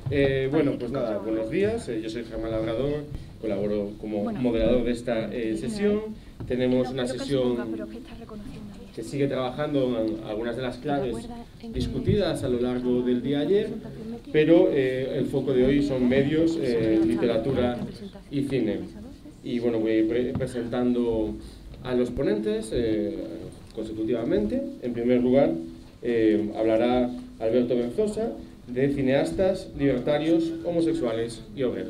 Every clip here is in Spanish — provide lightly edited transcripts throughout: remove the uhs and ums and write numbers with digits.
Bueno, pues nada, buenos días. Yo soy Germán Labrador, colaboro como moderador de esta sesión. Tenemos una sesión que sigue trabajando en algunas de las claves discutidas a lo largo del día ayer, pero el foco de hoy son medios, literatura y cine. Y bueno, voy a ir presentando a los ponentes consecutivamente. En primer lugar, hablará Alberto Berzosa, de cineastas, libertarios, homosexuales y obreros.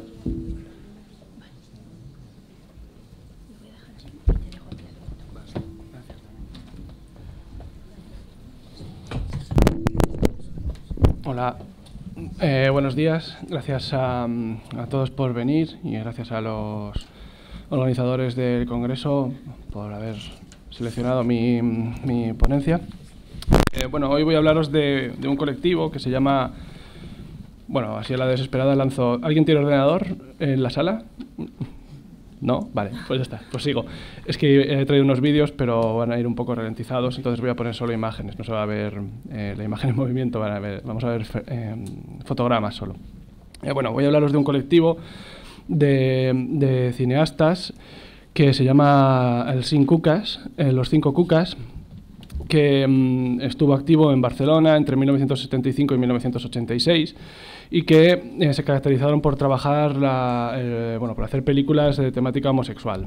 Hola, buenos días. Gracias a todos por venir y gracias a los organizadores del Congreso por haber seleccionado mi ponencia. Bueno, hoy voy a hablaros de un colectivo que se llama, bueno, así a la desesperada lanzo. ¿Alguien tiene ordenador en la sala? ¿No? Vale, pues ya está, pues sigo. Es que he traído unos vídeos, pero van a ir un poco ralentizados, entonces voy a poner solo imágenes, no se va a ver la imagen en movimiento, vamos a ver fotogramas solo. Bueno, voy a hablaros de un colectivo de cineastas que se llama el Cinc Cucas, los Cinco Cucas, que estuvo activo en Barcelona entre 1975 y 1986 y que se caracterizaron por trabajar, por hacer películas de temática homosexual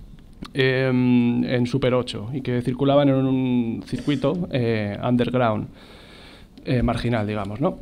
en Super 8 y que circulaban en un circuito underground, marginal, digamos, ¿no?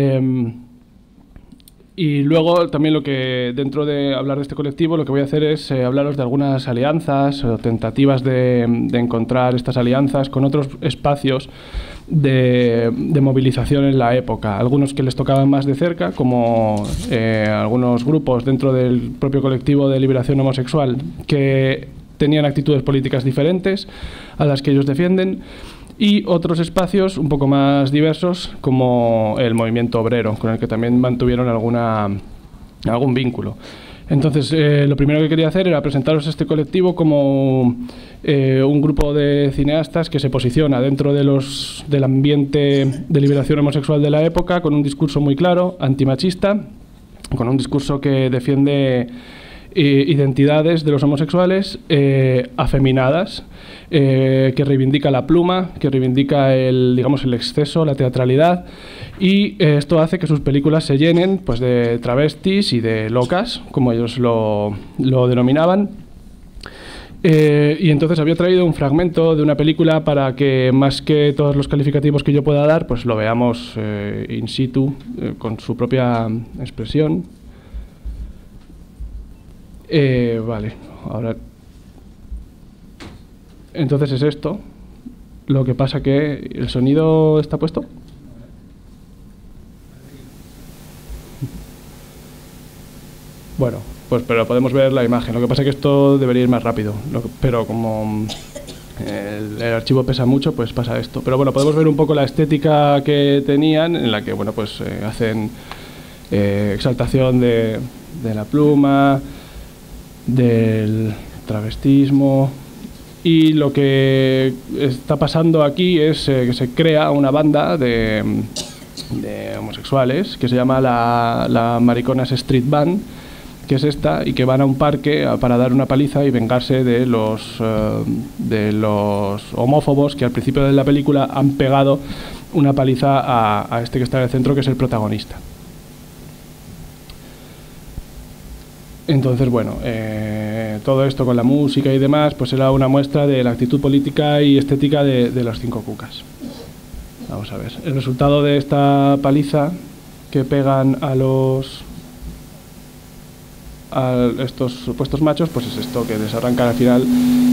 Y luego también dentro de hablar de este colectivo, lo que voy a hacer es hablaros de algunas alianzas o tentativas de encontrar estas alianzas con otros espacios de movilización en la época. Algunos que les tocaban más de cerca, como algunos grupos dentro del propio colectivo de liberación homosexual que tenían actitudes políticas diferentes a las que ellos defienden, y otros espacios un poco más diversos como el movimiento obrero, con el que también mantuvieron algún vínculo. Entonces, lo primero que quería hacer era presentaros este colectivo como un grupo de cineastas que se posiciona dentro del ambiente de liberación homosexual de la época, con un discurso muy claro, antimachista, con un discurso que defiende identidades de los homosexuales afeminadas, que reivindica la pluma, que reivindica el exceso, la teatralidad, y esto hace que sus películas se llenen pues de travestis y de locas, como ellos lo denominaban. Y entonces había traído un fragmento de una película para que, más que todos los calificativos que yo pueda dar, pues lo veamos in situ, con su propia expresión. Vale, ahora... Entonces es esto. Lo que pasa que... ¿El sonido está puesto? Bueno, pues pero podemos ver la imagen. Lo que pasa es que esto debería ir más rápido. Pero como el archivo pesa mucho, pues pasa esto. Pero bueno, podemos ver un poco la estética que tenían, en la que, bueno, pues hacen exaltación de la pluma, del travestismo, y lo que está pasando aquí es que se crea una banda de homosexuales que se llama la Mariconas Street Band, que es esta, y que van a un parque para dar una paliza y vengarse de los homófobos que al principio de la película han pegado una paliza a este que está en el centro, que es el protagonista. Entonces, bueno, todo esto con la música y demás, pues era una muestra de la actitud política y estética de los Cinco Cucas. Vamos a ver. El resultado de esta paliza que pegan a estos supuestos machos, pues es esto, que les arrancan al final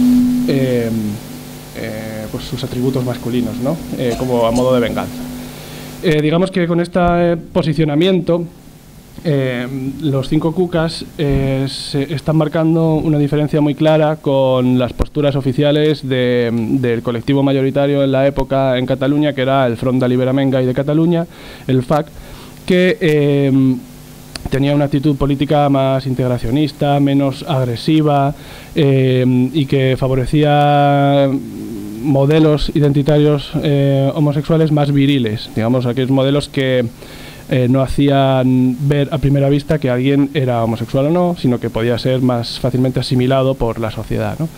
pues sus atributos masculinos, ¿no? Como a modo de venganza. Digamos que con este posicionamiento, los Cinco Cucas se están marcando una diferencia muy clara con las posturas oficiales del colectivo mayoritario en la época en Cataluña, que era el Front d'Alliberament Gai de Cataluña, el FAC, que tenía una actitud política más integracionista, menos agresiva, y que favorecía modelos identitarios homosexuales más viriles, digamos, aquellos modelos que no hacían ver a primera vista que alguien era homosexual o no, sino que podía ser más fácilmente asimilado por la sociedad, ¿no?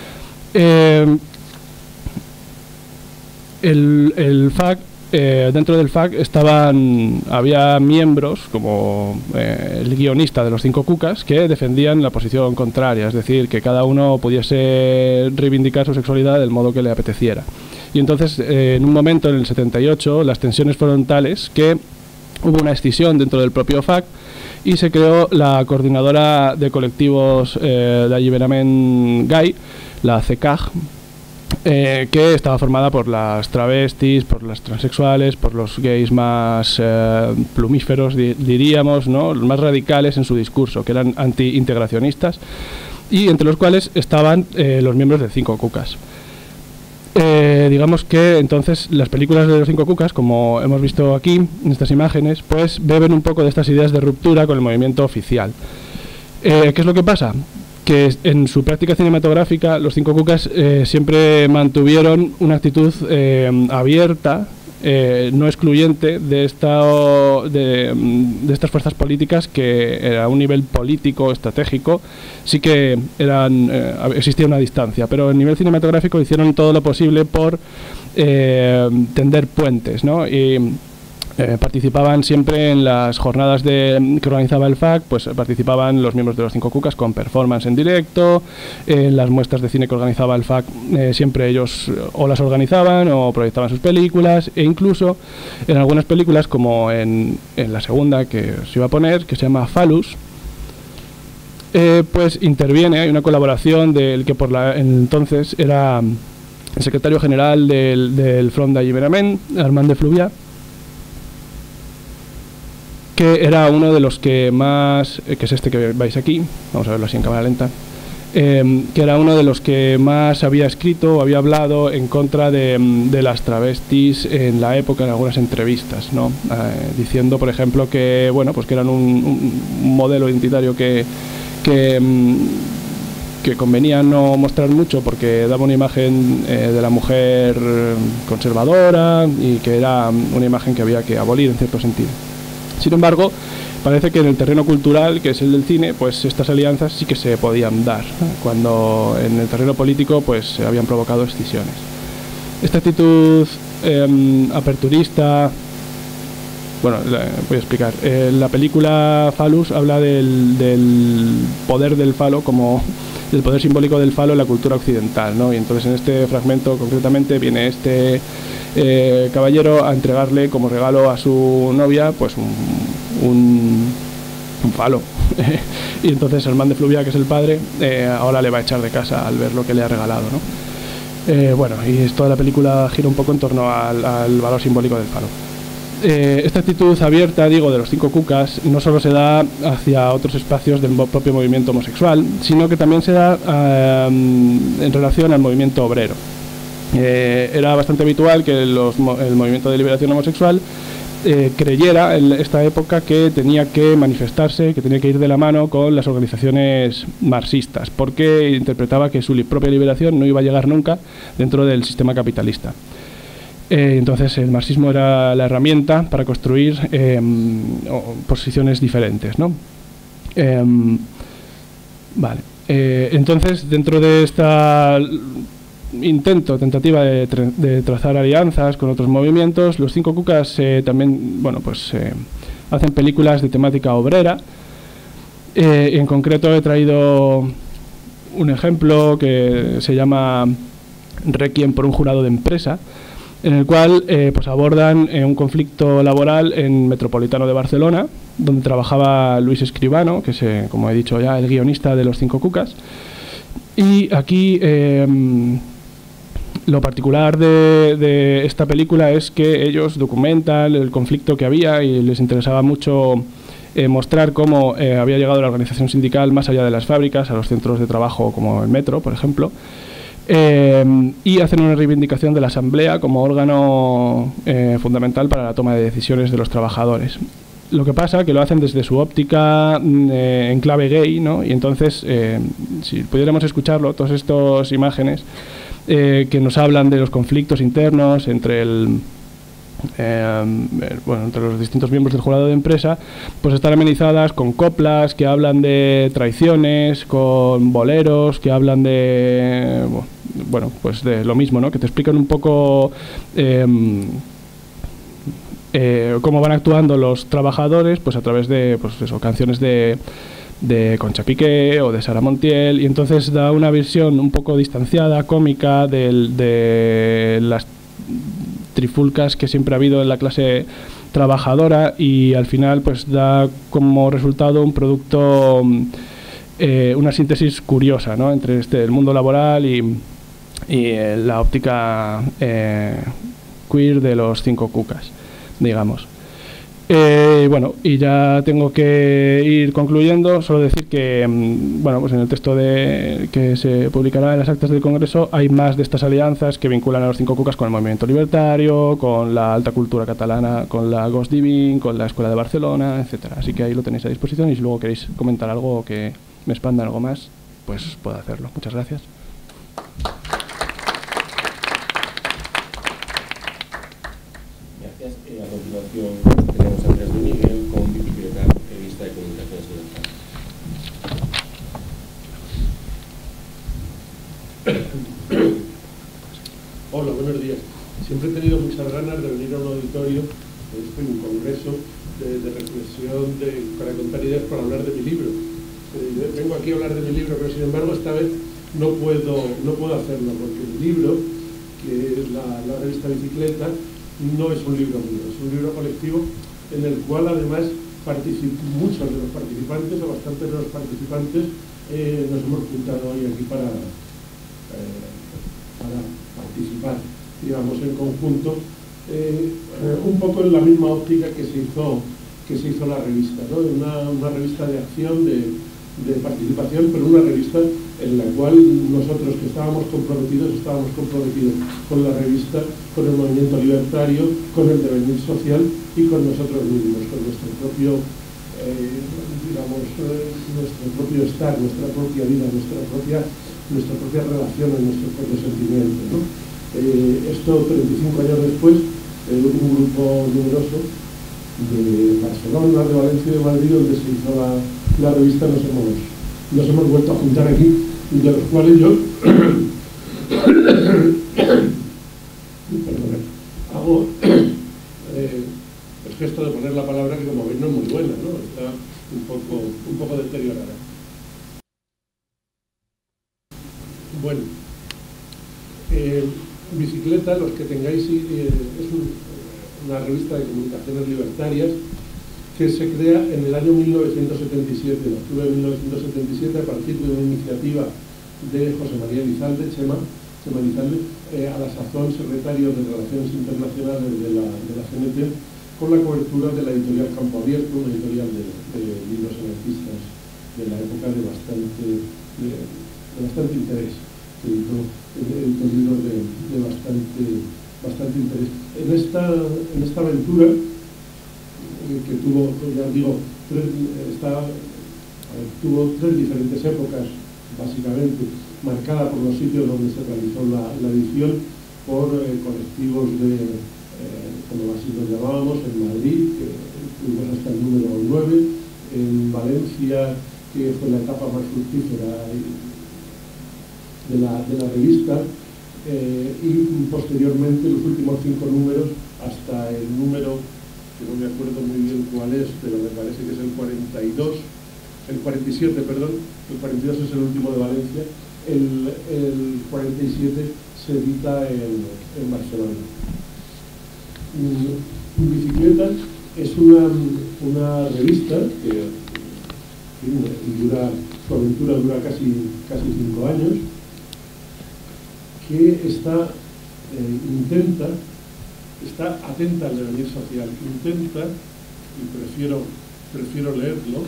El FAC, dentro del FAC había miembros como el guionista de Los Cinco Cucas que defendían la posición contraria, es decir, que cada uno pudiese reivindicar su sexualidad del modo que le apeteciera. Y entonces, en un momento, en el 78, las tensiones fueron tales que hubo una escisión dentro del propio FAC y se creó la Coordinadora de Colectivos d'Alliberament Gai, la CECAG, que estaba formada por las travestis, por las transexuales, por los gays más plumíferos, diríamos, ¿no? Los más radicales en su discurso, que eran anti-integracionistas, y entre los cuales estaban los miembros de Cinco Cucas. Digamos que entonces las películas de Los Cinco Cucas, como hemos visto aquí en estas imágenes, pues beben un poco de estas ideas de ruptura con el movimiento oficial. ¿Qué es lo que pasa? Que en su práctica cinematográfica Los Cinco Cucas siempre mantuvieron una actitud abierta, no excluyente de estas fuerzas políticas que a un nivel político, estratégico, sí que existía una distancia, pero a nivel cinematográfico hicieron todo lo posible por tender puentes, ¿no? Y participaban siempre en las jornadas que organizaba el FAC, pues participaban los miembros de Los Cinco Cucas con performance en directo, en las muestras de cine que organizaba el FAC siempre ellos o las organizaban o proyectaban sus películas, e incluso en algunas películas, como en la segunda que os iba a poner, que se llama Phallus, pues interviene, hay una colaboración del que entonces era el secretario general del Front d'Alliberament, Armand de Fluvià, que era uno de los que más, que es este que veis aquí, vamos a verlo así en cámara lenta, que era uno de los que más había escrito o había hablado en contra de las travestis en la época, en algunas entrevistas, ¿no? Diciendo, por ejemplo, que bueno, pues que eran un modelo identitario que convenía no mostrar mucho porque daba una imagen de la mujer conservadora y que era una imagen que había que abolir en cierto sentido. Sin embargo, parece que en el terreno cultural, que es el del cine, pues estas alianzas sí que se podían dar, cuando en el terreno político pues se habían provocado escisiones. Esta actitud aperturista, bueno, voy a explicar. La película Phallus habla del poder del falo, como el poder simbólico del falo en la cultura occidental, ¿no? Y entonces en este fragmento concretamente viene este caballero a entregarle como regalo a su novia pues un falo. Y entonces Armand de Fluvià, que es el padre, ahora le va a echar de casa al ver lo que le ha regalado, ¿no? Bueno, y toda la película gira un poco en torno al valor simbólico del falo. Esta actitud abierta, digo, de Los Cinco Cucas no solo se da hacia otros espacios del propio movimiento homosexual, sino que también se da en relación al movimiento obrero. Era bastante habitual que el movimiento de liberación homosexual creyera en esta época que tenía que manifestarse, que tenía que ir de la mano con las organizaciones marxistas, porque interpretaba que su propia liberación no iba a llegar nunca dentro del sistema capitalista. Entonces el marxismo era la herramienta para construir posiciones diferentes, ¿no? Vale. Entonces, dentro de esta tentativa de trazar alianzas con otros movimientos, Los Cinco Cucas también, bueno, pues hacen películas de temática obrera. En concreto he traído un ejemplo que se llama Requiem por un jurado de empresa, en el cual pues abordan un conflicto laboral en Metropolitano de Barcelona, donde trabajaba Luis Escribano, que es, como he dicho ya, el guionista de Los Cinco Cucas. Y aquí lo particular de esta película es que ellos documentan el conflicto que había y les interesaba mucho mostrar cómo había llegado la organización sindical más allá de las fábricas, a los centros de trabajo como el metro, por ejemplo. Y hacen una reivindicación de la asamblea como órgano fundamental para la toma de decisiones de los trabajadores. Lo que pasa que lo hacen desde su óptica en clave gay, ¿no? Y entonces, si pudiéramos escucharlo, todas estas imágenes que nos hablan de los conflictos internos entre bueno, entre los distintos miembros del jurado de empresa, pues están amenizadas con coplas que hablan de traiciones, con boleros que hablan de, bueno, pues de lo mismo, ¿no? Que te explican un poco cómo van actuando los trabajadores, pues a través de, pues eso, canciones de Concha Piqué o de Sara Montiel, y entonces da una visión un poco distanciada, cómica, de las trifulcas que siempre ha habido en la clase trabajadora, y al final pues da como resultado un producto, una síntesis curiosa, ¿no? Entre el mundo laboral y la óptica queer de los 5 cucas, digamos. Bueno, y ya tengo que ir concluyendo. Solo decir que, bueno, pues en el texto que se publicará en las actas del Congreso hay más de estas alianzas que vinculan a los 5 cucas con el movimiento libertario, con la alta cultura catalana, con la Ghost Diving, con la Escuela de Barcelona, etcétera. Así que ahí lo tenéis a disposición, y si luego queréis comentar algo o que me expanda algo más, pues puedo hacerlo. Muchas gracias. Gracias. A continuación tenemos a Andrés de Miguel con Bicicleta, revista de comunicación social. Hola, buenos días. Siempre he tenido muchas ganas de venir a un auditorio, un congreso de reflexión, para contar ideas, para hablar de mi libro. Vengo aquí a hablar de mi libro, pero sin embargo esta vez no puedo hacerlo, porque el libro, que es la revista Bicicleta, no es un libro mío, es un libro colectivo en el cual además muchos de los participantes, o bastantes de los participantes, nos hemos juntado hoy aquí para participar, digamos, en conjunto, un poco en la misma óptica que se hizo la revista, ¿no? Una revista de acción, de participación, pero una revista en la cual nosotros que estábamos comprometidos con la revista, con el movimiento libertario, con el devenir social y con nosotros mismos, con nuestro propio, nuestro propio estar, nuestra propia vida, nuestra propia relación, nuestro propio sentimiento, ¿no? Esto 35 años después, un grupo numeroso de Barcelona, de Valencia y de Madrid, donde se hizo la revista, nos hemos vuelto a juntar aquí, de los cuales yo hago el gesto de poner la palabra, que como veis no es muy buena, ¿no? Está un poco deteriorada. Bueno, Bicicleta, los que tengáis, es una revista de comunicaciones libertarias que se crea en el año 1977, en octubre de 1977, a partir de una iniciativa de José María Elizalde, Chema Elizalde, a la sazón secretario de Relaciones Internacionales de la CNT, con la cobertura de la editorial Campo Abierto, una editorial de libros anarquistas de la época de bastante interés, que editó libros de bastante interés. En esta aventura, que tuvo, ya digo, tuvo 3 diferentes épocas, básicamente, marcada por los sitios donde se realizó la edición, por colectivos como así los llamábamos, en Madrid, que tuvimos hasta el número 9, en Valencia, que fue la etapa más fructífera de la revista, y posteriormente los últimos 5 números hasta el número, que no me acuerdo muy bien cuál es, pero me parece que es el 47, perdón, el 42 es el último de Valencia, el 47 se edita en Barcelona. Bicicleta es una revista que su aventura dura casi 5 años, que está atenta al devenir social, intenta, y prefiero leerlo,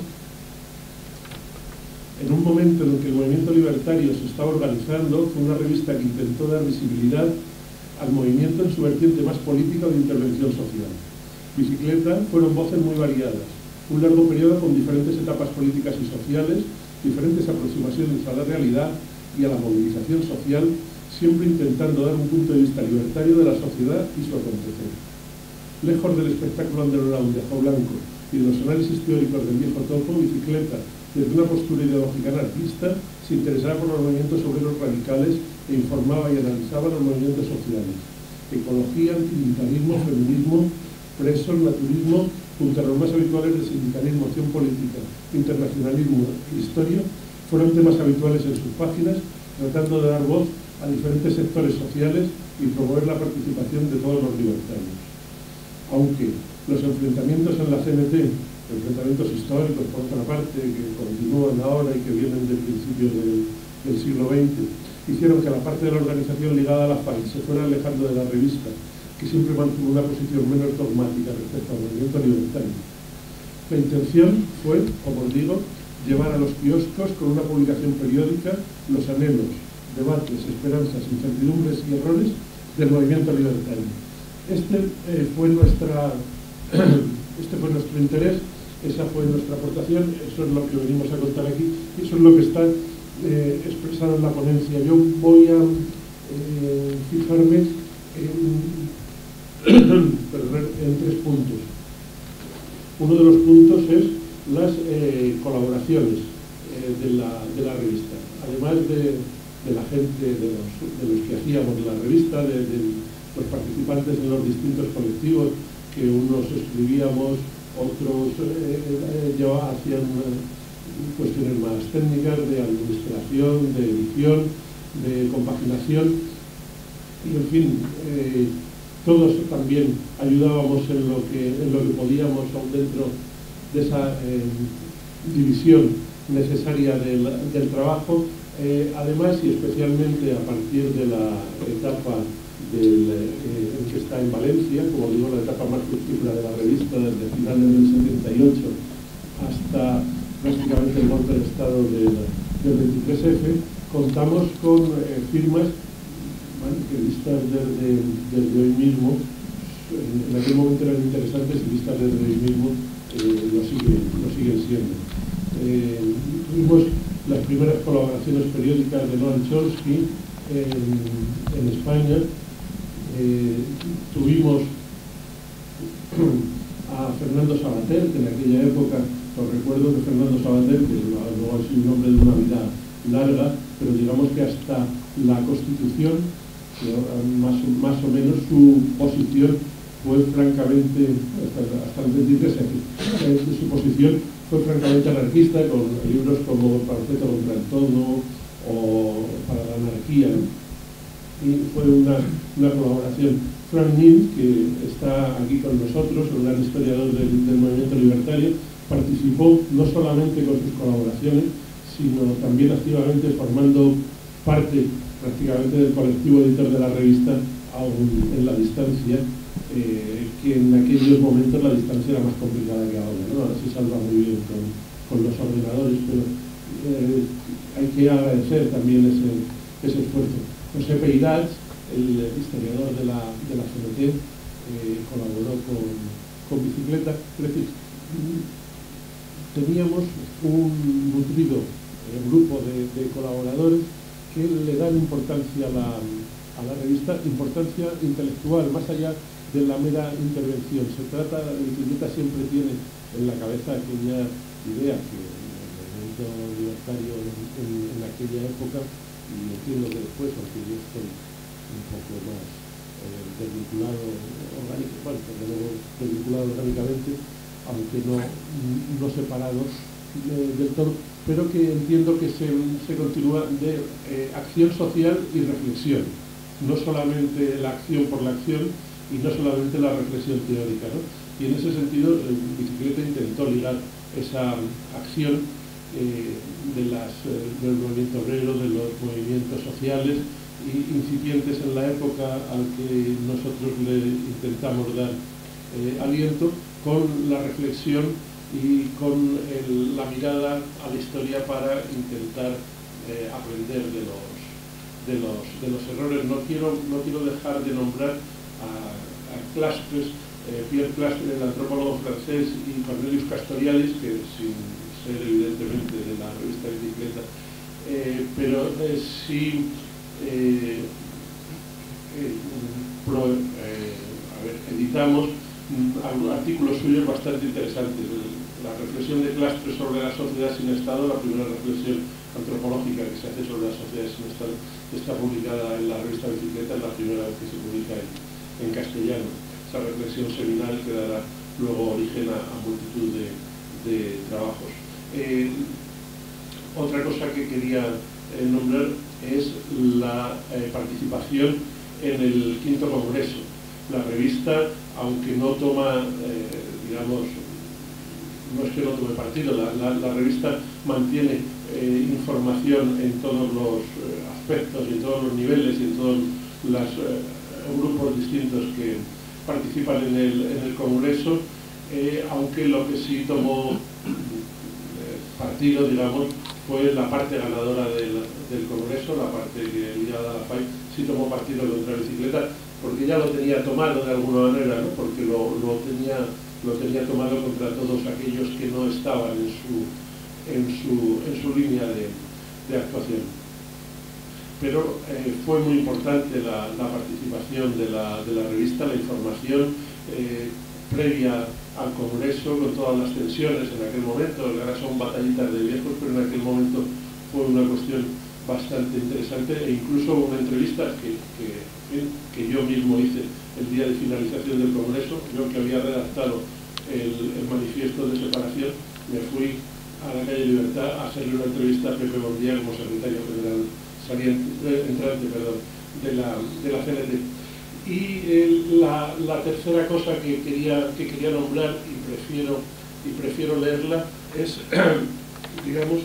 en un momento en el que el movimiento libertario se estaba organizando. Fue una revista que intentó dar visibilidad al movimiento en su vertiente más política o de intervención social. Bicicleta fueron voces muy variadas, un largo periodo con diferentes etapas políticas y sociales, diferentes aproximaciones a la realidad y a la movilización social, siempre intentando dar un punto de vista libertario de la sociedad y su acontecer. Lejos del espectáculo underground de ajo blanco y de los análisis teóricos del viejo topo, Bicicleta, desde una postura ideológica anarquista, se interesaba por los movimientos obreros radicales e informaba y analizaba los movimientos sociales. Ecología, antimilitarismo, feminismo, presos, naturismo, junto a los más habituales de sindicalismo, acción política, internacionalismo e historia, fueron temas habituales en sus páginas, tratando de dar voz a diferentes sectores sociales y promover la participación de todos los libertarios. Aunque los enfrentamientos en la CNT, enfrentamientos históricos por otra parte, que continúan ahora y que vienen del principio del siglo XX, hicieron que la parte de la organización ligada a la FAI se fuera alejando de la revista, que siempre mantuvo una posición menos dogmática respecto al movimiento libertario. La intención fue, como os digo, llevar a los kioscos con una publicación periódica los anhelos, debates, esperanzas, incertidumbres y errores del movimiento libertario. Este fue nuestro interés, esa fue nuestra aportación, eso es lo que venimos a contar aquí, y eso es lo que está expresado en la ponencia. Yo voy a fijarme en 3 puntos. Uno de los puntos es las colaboraciones de la revista, además de la gente, de los que hacíamos la revista, de los participantes en los distintos colectivos, que unos escribíamos, otros hacían cuestiones más técnicas de administración, de edición, de compaginación, y en fin, todos también ayudábamos en lo que podíamos, aún dentro de esa división necesaria del trabajo, además y especialmente a partir de la etapa en que está en Valencia, como digo, la etapa más fructífera de la revista, desde finales del 78 hasta prácticamente el golpe de Estado del 23F, contamos con firmas que vistas desde hoy mismo, en aquel momento eran interesantes y vistas desde hoy mismo lo siguen siendo. Tuvimos las primeras colaboraciones periódicas de Noam Chomsky en España. Tuvimos a Fernando Savater, que en aquella época, os recuerdo que Fernando Savater, que luego ha sido un hombre de una vida larga, pero digamos que hasta la Constitución, más o menos su posición fue francamente, hasta el 23F, su posición fue francamente anarquista, con libros como Panfleto contra el Todo o Para la Anarquía, ¿no? Y fue una colaboración. Frank Nin, que está aquí con nosotros, un gran historiador del movimiento libertario, participó no solamente con sus colaboraciones, sino también activamente formando parte prácticamente del colectivo editor de la revista, aún en la distancia, que en aquellos momentos la distancia era más complicada que ahora, ¿no? Ahora se salva muy bien con los ordenadores, pero hay que agradecer también ese esfuerzo. José Peirats, el historiador de la CNT, colaboró con Bicicleta. Es decir, teníamos un nutrido grupo de colaboradores que le dan importancia a la revista, importancia intelectual, más allá de la mera intervención. Se trata, Bicicleta siempre tiene en la cabeza aquella idea que el movimiento libertario en aquella época, y entiendo que después, aunque yo estoy un poco más desvinculado orgánicamente, aunque no separado del todo, pero que entiendo que se continúa de acción social y reflexión, no solamente la acción por la acción y no solamente la reflexión teórica, ¿no? Y en ese sentido, Bicicleta intentó ligar esa acción del movimiento obrero, de los movimientos sociales incipientes en la época al que nosotros le intentamos dar aliento, con la reflexión y con la mirada a la historia para intentar aprender de los errores. No quiero dejar de nombrar a Clastres, Pierre Clastres, el antropólogo francés, y Cornelius Castoriadis, que sin ser evidentemente de la revista Bicicleta, pero sí editamos artículos suyos bastante interesantes. La reflexión de Clastres sobre la sociedad sin Estado, la primera reflexión antropológica que se hace sobre la sociedad sin Estado, está publicada en la revista Bicicleta, es la primera vez que se publica en castellano. Esa reflexión seminal que dará luego origen a multitud de trabajos. Otra cosa que quería nombrar es la participación en el V Congreso. La revista, aunque no toma, digamos, no es que no tome partido, la revista mantiene información en todos los aspectos y en todos los niveles y en todos los grupos distintos que participan en el Congreso, aunque lo que sí tomó partido, digamos, fue la parte ganadora del Congreso, la parte ligada a la FAI, sí tomó partido contra la bicicleta, porque ya lo tenía tomado de alguna manera, ¿no? Porque lo tenía tomado contra todos aquellos que no estaban en su línea de actuación. Pero fue muy importante la participación de la revista, la información previa al Congreso, con todas las tensiones en aquel momento. Ahora son batallitas de viejos, pero en aquel momento fue una cuestión bastante interesante, e incluso una entrevista que yo mismo hice el día de finalización del Congreso. Yo, que había redactado el manifiesto de separación, me fui a la calle Libertad a hacerle una entrevista a Pepe Bondía como secretario general entrante de la CNT. Y la tercera cosa que quería nombrar, y prefiero leerla, es, digamos,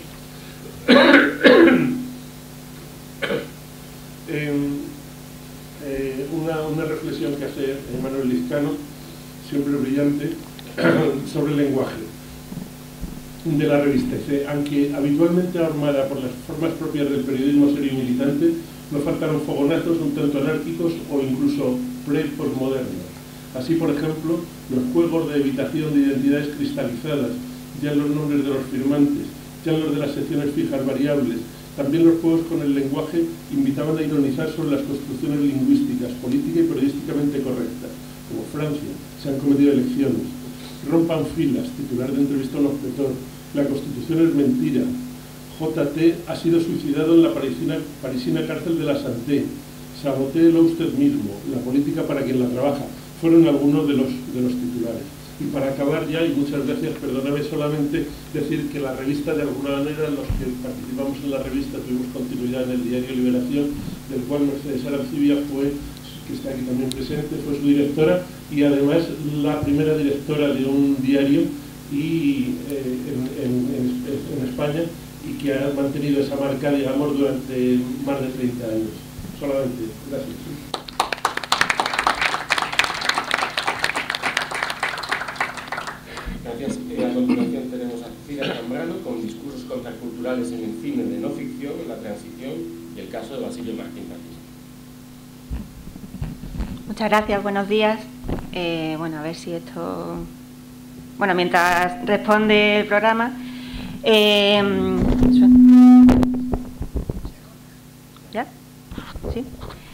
una reflexión que hace Manuel Lizcano, siempre brillante, sobre el lenguaje de la revista. Dice: aunque habitualmente armada por las formas propias del periodismo serio y militante, no faltaron fogonazos un tanto anárquicos o incluso pre-postmodernos. Así, por ejemplo, los juegos de evitación de identidades cristalizadas, ya los nombres de los firmantes, ya los de las secciones fijas variables, también los juegos con el lenguaje invitaban a ironizar sobre las construcciones lingüísticas, política y periodísticamente correctas. Como Francia, se han cometido elecciones. Rompan filas, titular de entrevista a un objetor. La Constitución es mentira. JT ha sido suicidado en la parisina cárcel de la Santé. Sabotéelo usted mismo. La política para quien la trabaja. Fueron algunos de los titulares. Y para acabar ya, y muchas gracias, perdóname solamente decir que la revista, de alguna manera, los que participamos en la revista tuvimos continuidad en el diario Liberación, del cual Mercedes Arancibia fue, que está aquí también presente, fue su directora, y además la primera directora de un diario y en España, y que ha mantenido esa marca, digamos, durante más de 30 años. Solamente, gracias. Gracias. A continuación tenemos a Cecilia Zambrano con discursos contraculturales en el cine de no ficción, en la transición y el caso de Basilio Martín Francisco. Muchas gracias, buenos días. Bueno, a ver si esto... Bueno, mientras responde el programa... ¿Ya? ¿Sí?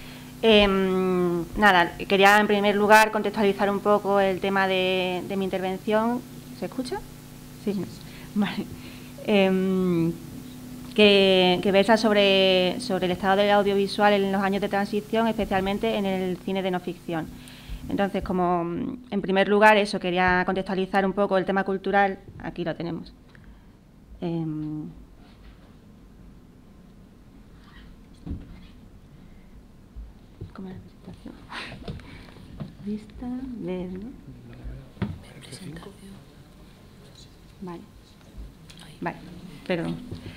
Nada, quería en primer lugar contextualizar un poco el tema de mi intervención. ¿Se escucha? Sí. Vale. Que versa sobre el estado del audiovisual en los años de transición, especialmente en el cine de no ficción. Entonces, como en primer lugar eso, quería contextualizar un poco el tema cultural. Aquí lo tenemos. ¿Cómo es la presentación? Vista, ver, ¿no? Presentación. Vale. Vale, perdón.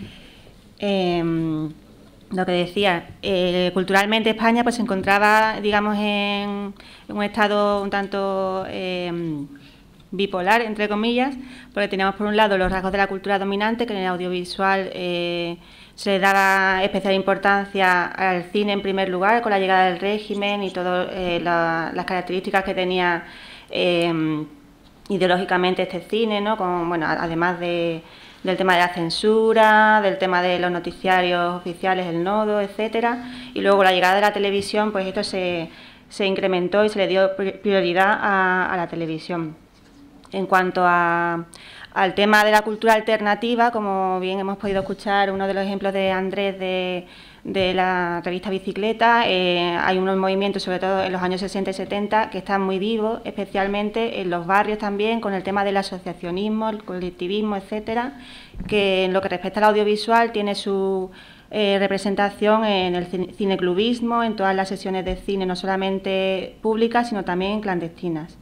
Lo que decía, culturalmente España pues se encontraba, digamos, en un estado un tanto bipolar, entre comillas, porque teníamos por un lado los rasgos de la cultura dominante, que en el audiovisual se le daba especial importancia al cine en primer lugar, con la llegada del régimen y todas las características que tenía ideológicamente este cine, ¿no? Con, bueno, además del tema de la censura, del tema de los noticiarios oficiales, el nodo, etcétera, y luego la llegada de la televisión, pues esto se se incrementó y se le dio prioridad a la televisión. En cuanto al tema de la cultura alternativa, como bien hemos podido escuchar uno de los ejemplos de Andrés de la revista Bicicleta, hay unos movimientos, sobre todo en los años 60 y 70, que están muy vivos, especialmente en los barrios también, con el tema del asociacionismo, el colectivismo, etcétera, que en lo que respecta al audiovisual tiene su representación en el cineclubismo, en todas las sesiones de cine, no solamente públicas, sino también clandestinas.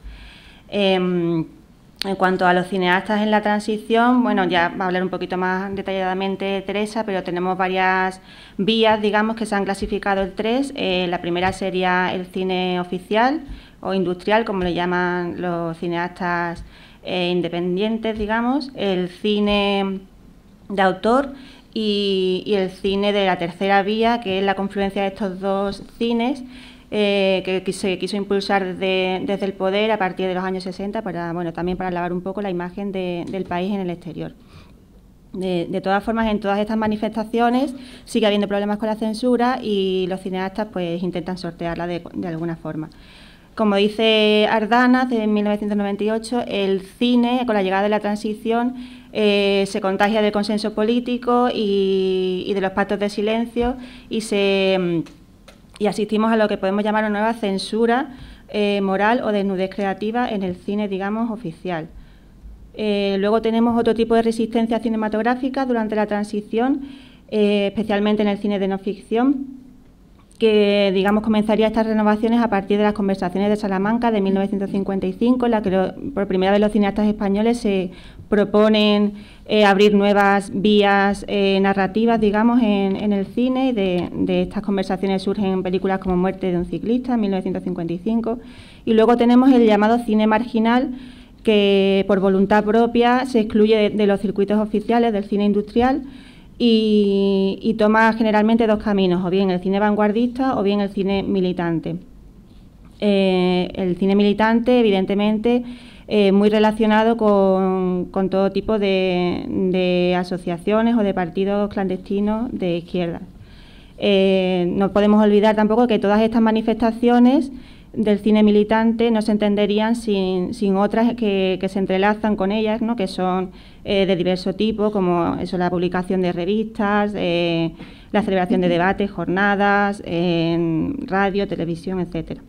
En cuanto a los cineastas en la transición, bueno, ya va a hablar un poquito más detalladamente Teresa, pero tenemos varias vías, digamos, que se han clasificado en tres. La primera sería el cine oficial o industrial, como le llaman los cineastas independientes, digamos, el cine de autor y el cine de la tercera vía, que es la confluencia de estos dos cines, que se quiso impulsar desde el poder a partir de los años 60 también para lavar un poco la imagen del país en el exterior. De todas formas, en todas estas manifestaciones sigue habiendo problemas con la censura y los cineastas pues intentan sortearla de alguna forma. Como dice Ardanas, en 1998, el cine, con la llegada de la transición, se contagia del consenso político y de los pactos de silencio y asistimos a lo que podemos llamar una nueva censura moral o desnudez creativa en el cine, digamos, oficial. Luego tenemos otro tipo de resistencia cinematográfica durante la transición, especialmente en el cine de no ficción, que, digamos, comenzaría estas renovaciones a partir de las conversaciones de Salamanca de 1955, en la que por primera vez los cineastas españoles se proponen abrir nuevas vías narrativas, digamos, en el cine, y de estas conversaciones surgen películas como Muerte de un ciclista, en 1955, y luego tenemos el llamado cine marginal, que por voluntad propia se excluye de los circuitos oficiales del cine industrial y toma generalmente dos caminos, o bien el cine vanguardista o bien el cine militante. El cine militante, evidentemente, muy relacionado con todo tipo de asociaciones o de partidos clandestinos de izquierda. No podemos olvidar tampoco que todas estas manifestaciones del cine militante no se entenderían sin otras que se entrelazan con ellas, ¿no? Que son de diverso tipo, como eso, la publicación de revistas, la celebración de debates, jornadas, en radio, televisión, etcétera.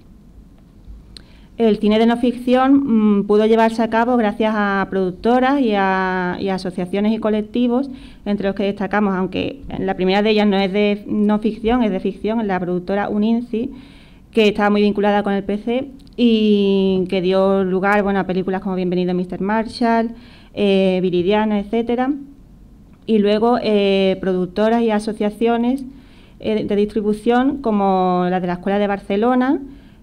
El cine de no ficción pudo llevarse a cabo gracias a productoras y a asociaciones y colectivos, entre los que destacamos, aunque la primera de ellas no es de no ficción, es de ficción, la productora Uninci, que estaba muy vinculada con el PC y que dio lugar a películas como Bienvenido Mr. Marshall, Viridiana, etcétera. Y luego productoras y asociaciones de distribución como la de la Escuela de Barcelona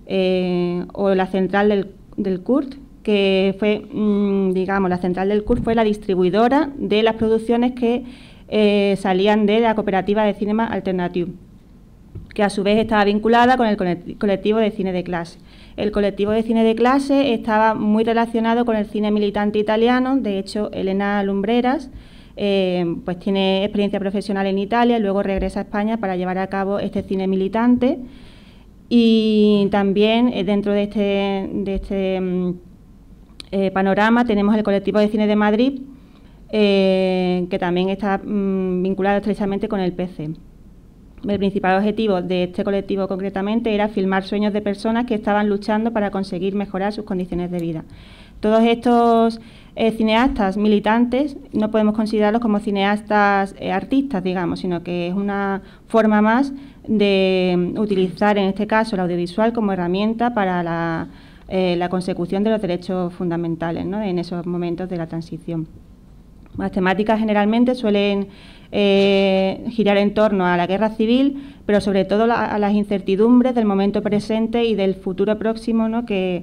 o la Central del CURT, que fue, la Central del CURT fue la distribuidora de las producciones que salían de la Cooperativa de Cinema Alternatiu, que a su vez estaba vinculada con el colectivo de cine de clase. El colectivo de cine de clase estaba muy relacionado con el cine militante italiano. De hecho, Elena Lumbreras pues tiene experiencia profesional en Italia y luego regresa a España para llevar a cabo este cine militante. Y también dentro de este panorama tenemos el colectivo de cine de Madrid, que también está vinculado estrechamente con el PC. El principal objetivo de este colectivo concretamente era filmar sueños de personas que estaban luchando para conseguir mejorar sus condiciones de vida. Todos estos cineastas militantes no podemos considerarlos como cineastas artistas, digamos, sino que es una forma más de utilizar, en este caso, el audiovisual como herramienta para la consecución de los derechos fundamentales, ¿no?, en esos momentos de la transición. Las temáticas generalmente suelen girar en torno a la guerra civil, pero sobre todo a las incertidumbres del momento presente y del futuro próximo, ¿no?, que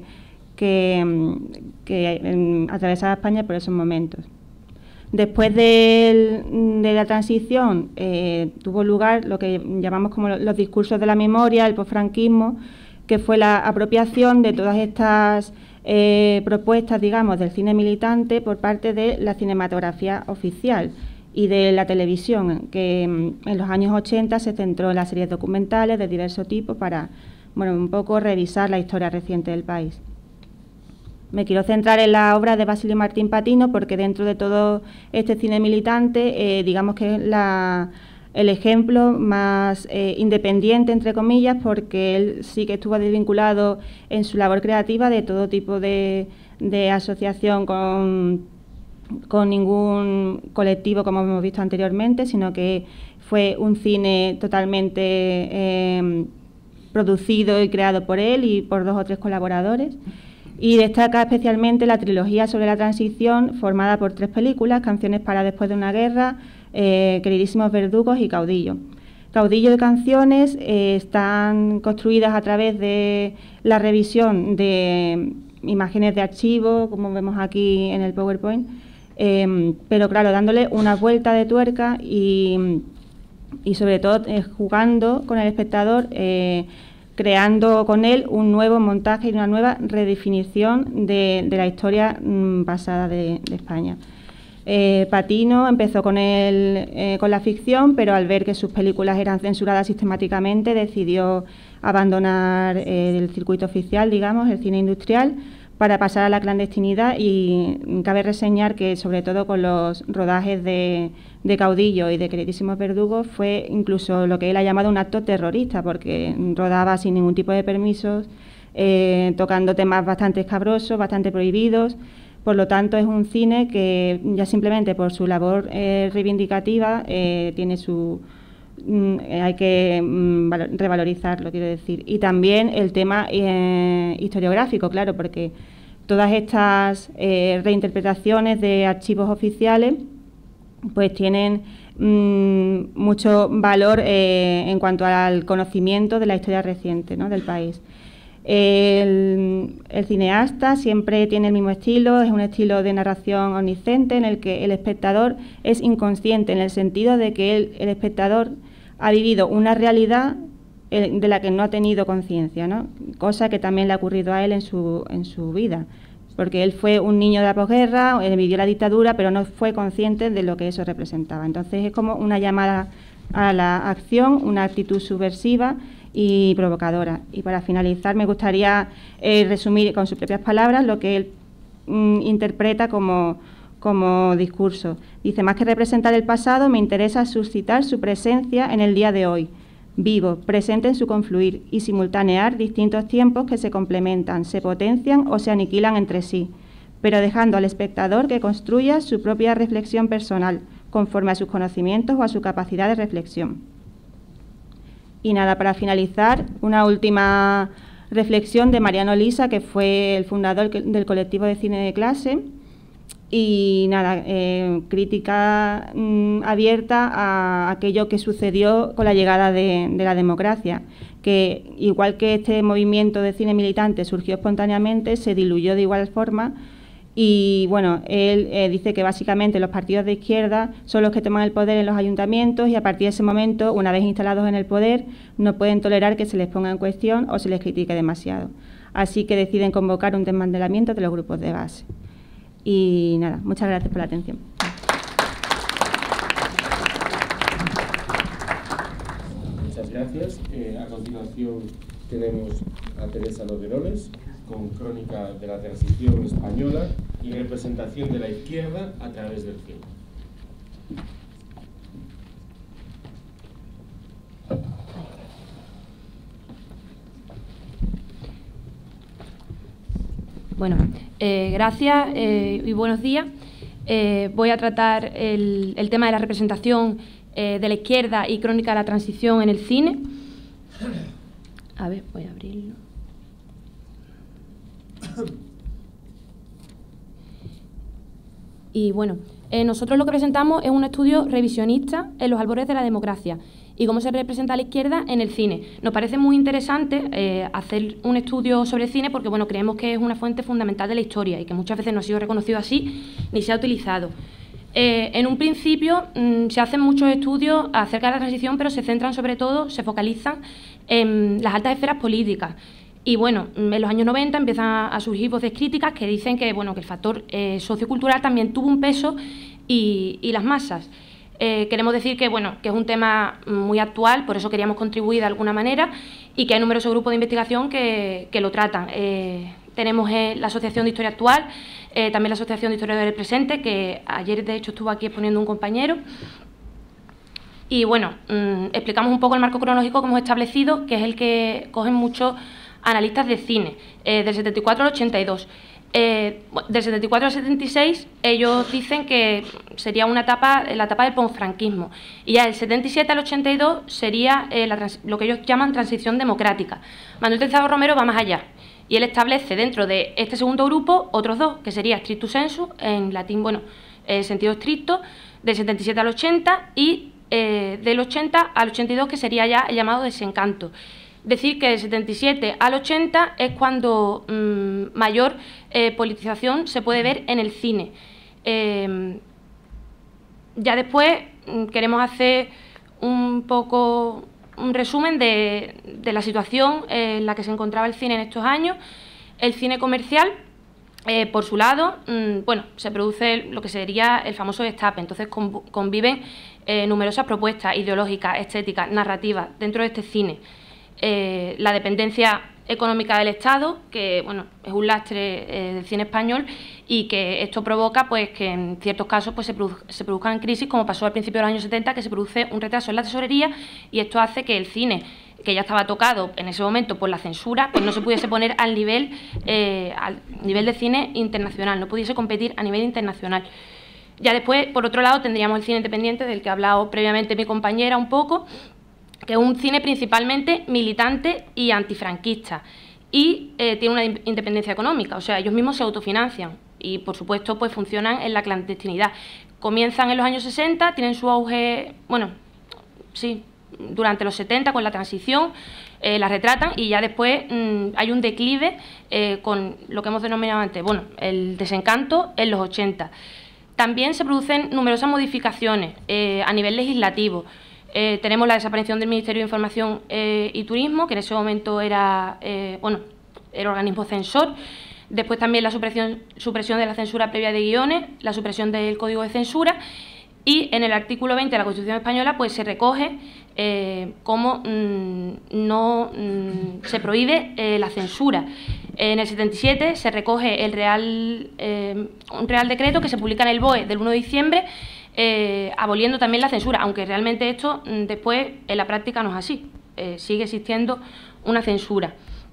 atravesaba España por esos momentos. Después de la transición tuvo lugar lo que llamamos como los discursos de la memoria, el posfranquismo, que fue la apropiación de todas estas propuestas, digamos, del cine militante por parte de la cinematografía oficial y de la televisión, que en los años 80 se centró en las series documentales de diverso tipo para bueno, un poco revisar la historia reciente del país. Me quiero centrar en la obra de Basilio Martín Patino porque dentro de todo este cine militante, digamos que es el ejemplo más independiente, entre comillas, porque él sí que estuvo desvinculado en su labor creativa de todo tipo de asociación con ningún colectivo, como hemos visto anteriormente, sino que fue un cine totalmente producido y creado por él y por 2 o 3 colaboradores. Y destaca especialmente la trilogía sobre la transición, formada por 3 películas: Canciones para después de una guerra, Queridísimos verdugos y Caudillo. Caudillo y Canciones están construidas a través de la revisión de imágenes de archivo, como vemos aquí en el PowerPoint, pero claro, dándole una vuelta de tuerca y sobre todo jugando con el espectador, creando con él un nuevo montaje y una nueva redefinición de la historia pasada de España. Patino empezó con la ficción, pero al ver que sus películas eran censuradas sistemáticamente, decidió abandonar el circuito oficial, digamos, el cine industrial, para pasar a la clandestinidad. Y cabe reseñar que, sobre todo con los rodajes de Caudillo y de Queridísimos verdugos, fue incluso lo que él ha llamado un acto terrorista, porque rodaba sin ningún tipo de permisos, tocando temas bastante escabrosos, bastante prohibidos. Por lo tanto, es un cine que ya simplemente por su labor reivindicativa tiene hay que revalorizarlo, quiero decir. Y también el tema historiográfico, claro, porque todas estas reinterpretaciones de archivos oficiales pues tienen mucho valor en cuanto al conocimiento de la historia reciente, ¿no?, del país. El cineasta siempre tiene el mismo estilo, es un estilo de narración omnisciente en el que el espectador es inconsciente, en el sentido de que el espectador ha vivido una realidad de la que no ha tenido conciencia, ¿no?, cosa que también le ha ocurrido a él en su vida, porque él fue un niño de la posguerra, él vivió la dictadura, pero no fue consciente de lo que eso representaba. Entonces es como una llamada a la acción, una actitud subversiva y provocadora. Y para finalizar me gustaría resumir con sus propias palabras lo que él interpreta como discurso. Dice: más que representar el pasado, me interesa suscitar su presencia en el día de hoy, vivo, presente en su confluir, y simultanear distintos tiempos que se complementan, se potencian o se aniquilan entre sí, pero dejando al espectador que construya su propia reflexión personal, conforme a sus conocimientos o a su capacidad de reflexión. Y nada, para finalizar, una última reflexión de Mariano Lisa, que fue el fundador del colectivo de cine de clase, y nada, crítica abierta a aquello que sucedió con la llegada de la democracia, que igual que este movimiento de cine militante surgió espontáneamente, se diluyó de igual forma. Y bueno, él dice que básicamente los partidos de izquierda son los que toman el poder en los ayuntamientos, y a partir de ese momento, una vez instalados en el poder, no pueden tolerar que se les ponga en cuestión o se les critique demasiado. Así que deciden convocar un desmantelamiento de los grupos de base. Y nada, muchas gracias por la atención. Muchas gracias. A continuación tenemos a Teresa Loderoles con Crónica de la Transición Española y representación de la izquierda a través del cine. Bueno, gracias y buenos días. Voy a tratar el tema de la representación de la izquierda y crónica de la transición en el cine. A ver, voy a abrirlo. Y bueno, nosotros lo que presentamos es un estudio revisionista en los albores de la democracia y cómo se representa a la izquierda en el cine. Nos parece muy interesante hacer un estudio sobre cine porque bueno, creemos que es una fuente fundamental de la historia y que muchas veces no ha sido reconocido así ni se ha utilizado. En un principio se hacen muchos estudios acerca de la transición, pero se centran sobre todo, se focalizan en las altas esferas políticas. Y bueno, en los años 90 empiezan a surgir voces críticas que dicen que, bueno, que el factor sociocultural también tuvo un peso y las masas. Queremos decir que, bueno, que es un tema muy actual, por eso queríamos contribuir de alguna manera, y que hay numerosos grupos de investigación que lo tratan. Tenemos la Asociación de Historia Actual, también la Asociación de Historia del Presente, que ayer de hecho estuvo aquí exponiendo un compañero. Y bueno, explicamos un poco el marco cronológico que hemos establecido, que es el que cogen muchos analistas de cine, del 74 al 82. Del 74 al 76 ellos dicen que sería la etapa del posfranquismo, y ya del 77 al 82 sería lo que ellos llaman transición democrática. Manuel Terciado Romero va más allá y él establece dentro de este segundo grupo otros dos, que sería strictus sensu, en latín, bueno, sentido estricto, del 77 al 80, y del 80 al 82, que sería ya el llamado desencanto. Decir que del 77 al 80 es cuando mayor politización se puede ver en el cine. Ya después queremos hacer un poco un resumen de la situación en la que se encontraba el cine en estos años. El cine comercial, por su lado, bueno, se produce lo que sería el famoso destape. Entonces conviven numerosas propuestas ideológicas, estéticas, narrativas dentro de este cine. La dependencia económica del Estado, que bueno, es un lastre del cine español, y que esto provoca pues que en ciertos casos pues se produzcan crisis, como pasó al principio de los años 70, que se produce un retraso en la tesorería, y esto hace que el cine, que ya estaba tocado en ese momento por la censura, pues no se pudiese poner al nivel de cine internacional, no pudiese competir a nivel internacional. Ya después, por otro lado, tendríamos el cine independiente, del que ha hablado previamente mi compañera un poco, que es un cine principalmente militante y antifranquista, y tiene una independencia económica, o sea, ellos mismos se autofinancian y, por supuesto, pues funcionan en la clandestinidad. Comienzan en los años 60, tienen su auge, bueno, sí, durante los 70 con la transición, la retratan, y ya después hay un declive con lo que hemos denominado antes, bueno, el desencanto en los 80. También se producen numerosas modificaciones a nivel legislativo. Tenemos la desaparición del Ministerio de Información y Turismo, que en ese momento era el organismo censor. Después también la supresión de la censura previa de guiones, la supresión del Código de Censura, y en el artículo 20 de la Constitución Española pues se recoge cómo no se prohíbe la censura. En el 77 se recoge un Real Decreto que se publica en el BOE del 1 de diciembre, aboliendo también la censura, aunque realmente esto después en la práctica no es así, sigue existiendo una censura.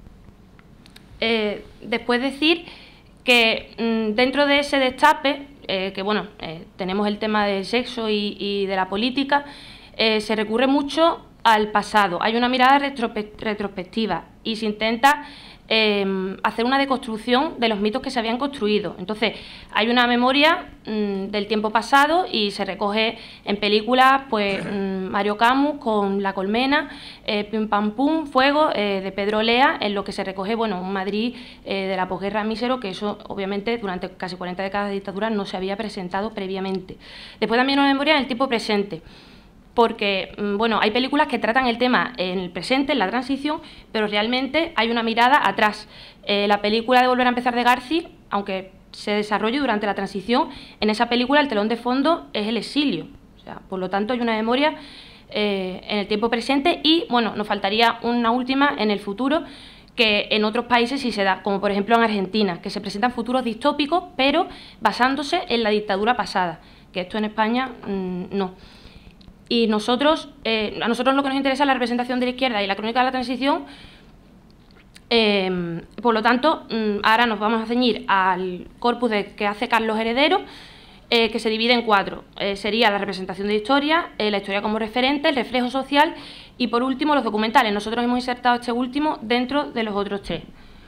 Después decir que dentro de ese destape, que bueno, tenemos el tema del sexo y de la política, se recurre mucho al pasado, hay una mirada retrospectiva y se intenta hacer una deconstrucción de los mitos que se habían construido. Entonces, hay una memoria del tiempo pasado y se recoge en películas, pues Mario Camus con La Colmena, Pim Pam Pum, Fuego, de Pedro Lea, en lo que se recoge, bueno, un Madrid de la posguerra mísero, que eso obviamente durante casi 40 décadas de dictadura no se había presentado previamente. Después también una memoria en el tiempo presente, porque bueno, hay películas que tratan el tema en el presente, en la transición, pero realmente hay una mirada atrás. La película de Volver a empezar de Garci, aunque se desarrolle durante la transición, en esa película el telón de fondo es el exilio. O sea, por lo tanto hay una memoria en el tiempo presente, y bueno, nos faltaría una última en el futuro, que en otros países sí se da, como por ejemplo en Argentina, que se presentan futuros distópicos, pero basándose en la dictadura pasada, que esto en España no. Y a nosotros lo que nos interesa es la representación de la izquierda y la crónica de la transición. Por lo tanto, ahora nos vamos a ceñir al corpus que hace Carlos Heredero, que se divide en 4. Sería la representación de la historia como referente, el reflejo social y, por último, los documentales. Nosotros hemos insertado este último dentro de los otros 3.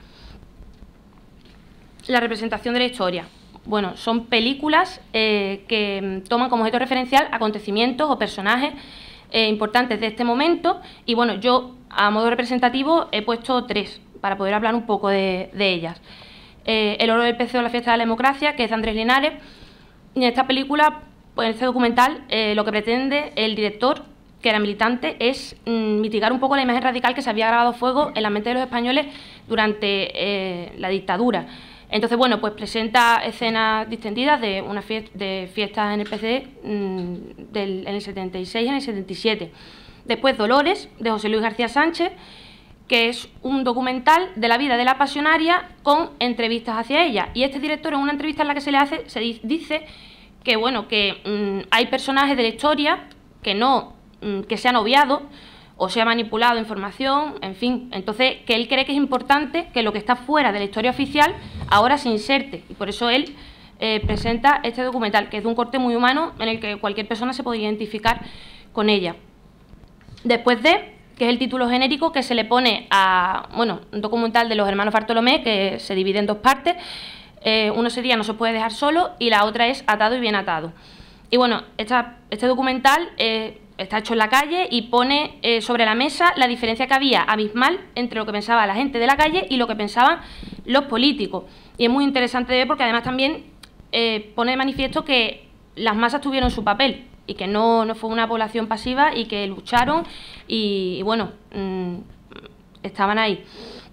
La representación de la historia. Bueno, son películas que toman como objeto referencial acontecimientos o personajes importantes de este momento, y bueno, yo a modo representativo he puesto 3 para poder hablar un poco de ellas. El oro del pez o la fiesta de la democracia, que es de Andrés Linares, y en esta película, pues en este documental, lo que pretende el director, que era militante, es mitigar un poco la imagen radical que se había grabado a fuego en la mente de los españoles durante la dictadura. Entonces, bueno, pues presenta escenas distendidas de una fiestas en el PCD en el 76 y en el 77. Después, Dolores, de José Luis García Sánchez, que es un documental de la vida de la pasionaria con entrevistas hacia ella. Y este director, en una entrevista en la que se le hace, dice que, bueno, que hay personajes de la historia que se han obviado o se ha manipulado información, en fin. Entonces, que él cree que es importante que lo que está fuera de la historia oficial ahora se inserte. Y por eso él presenta este documental, que es de un corte muy humano, en el que cualquier persona se puede identificar con ella. Después de, que es el título genérico que se le pone a, bueno, un documental de los hermanos Bartolomé, que se divide en dos partes. Uno sería No se puede dejar solo y la otra es Atado y bien atado. Y bueno, este documental está hecho en la calle y pone sobre la mesa la diferencia que había abismal entre lo que pensaba la gente de la calle y lo que pensaban los políticos. Y es muy interesante de ver porque además también pone de manifiesto que las masas tuvieron su papel y que no fue una población pasiva y que lucharon y bueno, estaban ahí.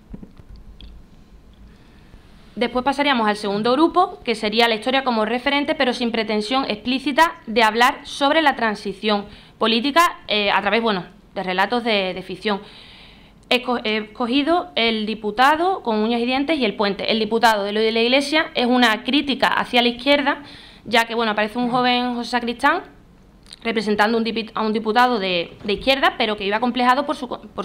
Después pasaríamos al segundo grupo, que sería la historia como referente, pero sin pretensión explícita de hablar sobre la transición política a través, bueno, de relatos de ficción. He escogido El diputado con uñas y dientes y El puente. El diputado, de Eloy de la Iglesia, es una crítica hacia la izquierda, ya que, bueno, aparece un joven José Sacristán representando a un diputado de izquierda, pero que iba complejado por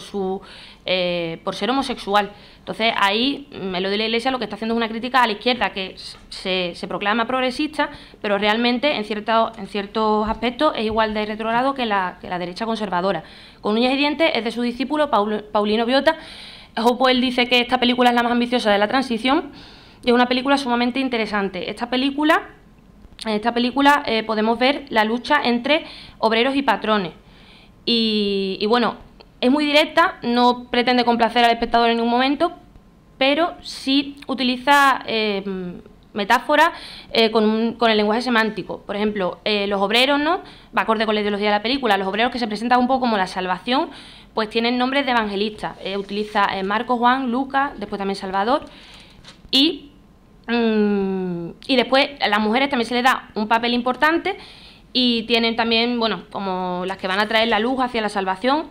ser homosexual. Entonces, ahí, Eloy de la Iglesia lo que está haciendo es una crítica a la izquierda, que se proclama progresista, pero realmente, en ciertos aspectos, es igual de retrógrado que la derecha conservadora. Con uñas y dientes es de su discípulo, Paulino Biota. Hopewell dice que esta película es la más ambiciosa de la transición y es una película sumamente interesante. En esta película podemos ver la lucha entre obreros y patrones. Y bueno, es muy directa, no pretende complacer al espectador en ningún momento, pero sí utiliza metáforas con el lenguaje semántico. Por ejemplo, los obreros, ¿no? Va acorde con la ideología de la película. Los obreros, que se presentan un poco como la salvación, pues tienen nombres de evangelistas. Utiliza Marcos, Juan, Lucas, después también Salvador. Y después a las mujeres también se les da un papel importante y tienen también, bueno, como las que van a traer la luz hacia la salvación,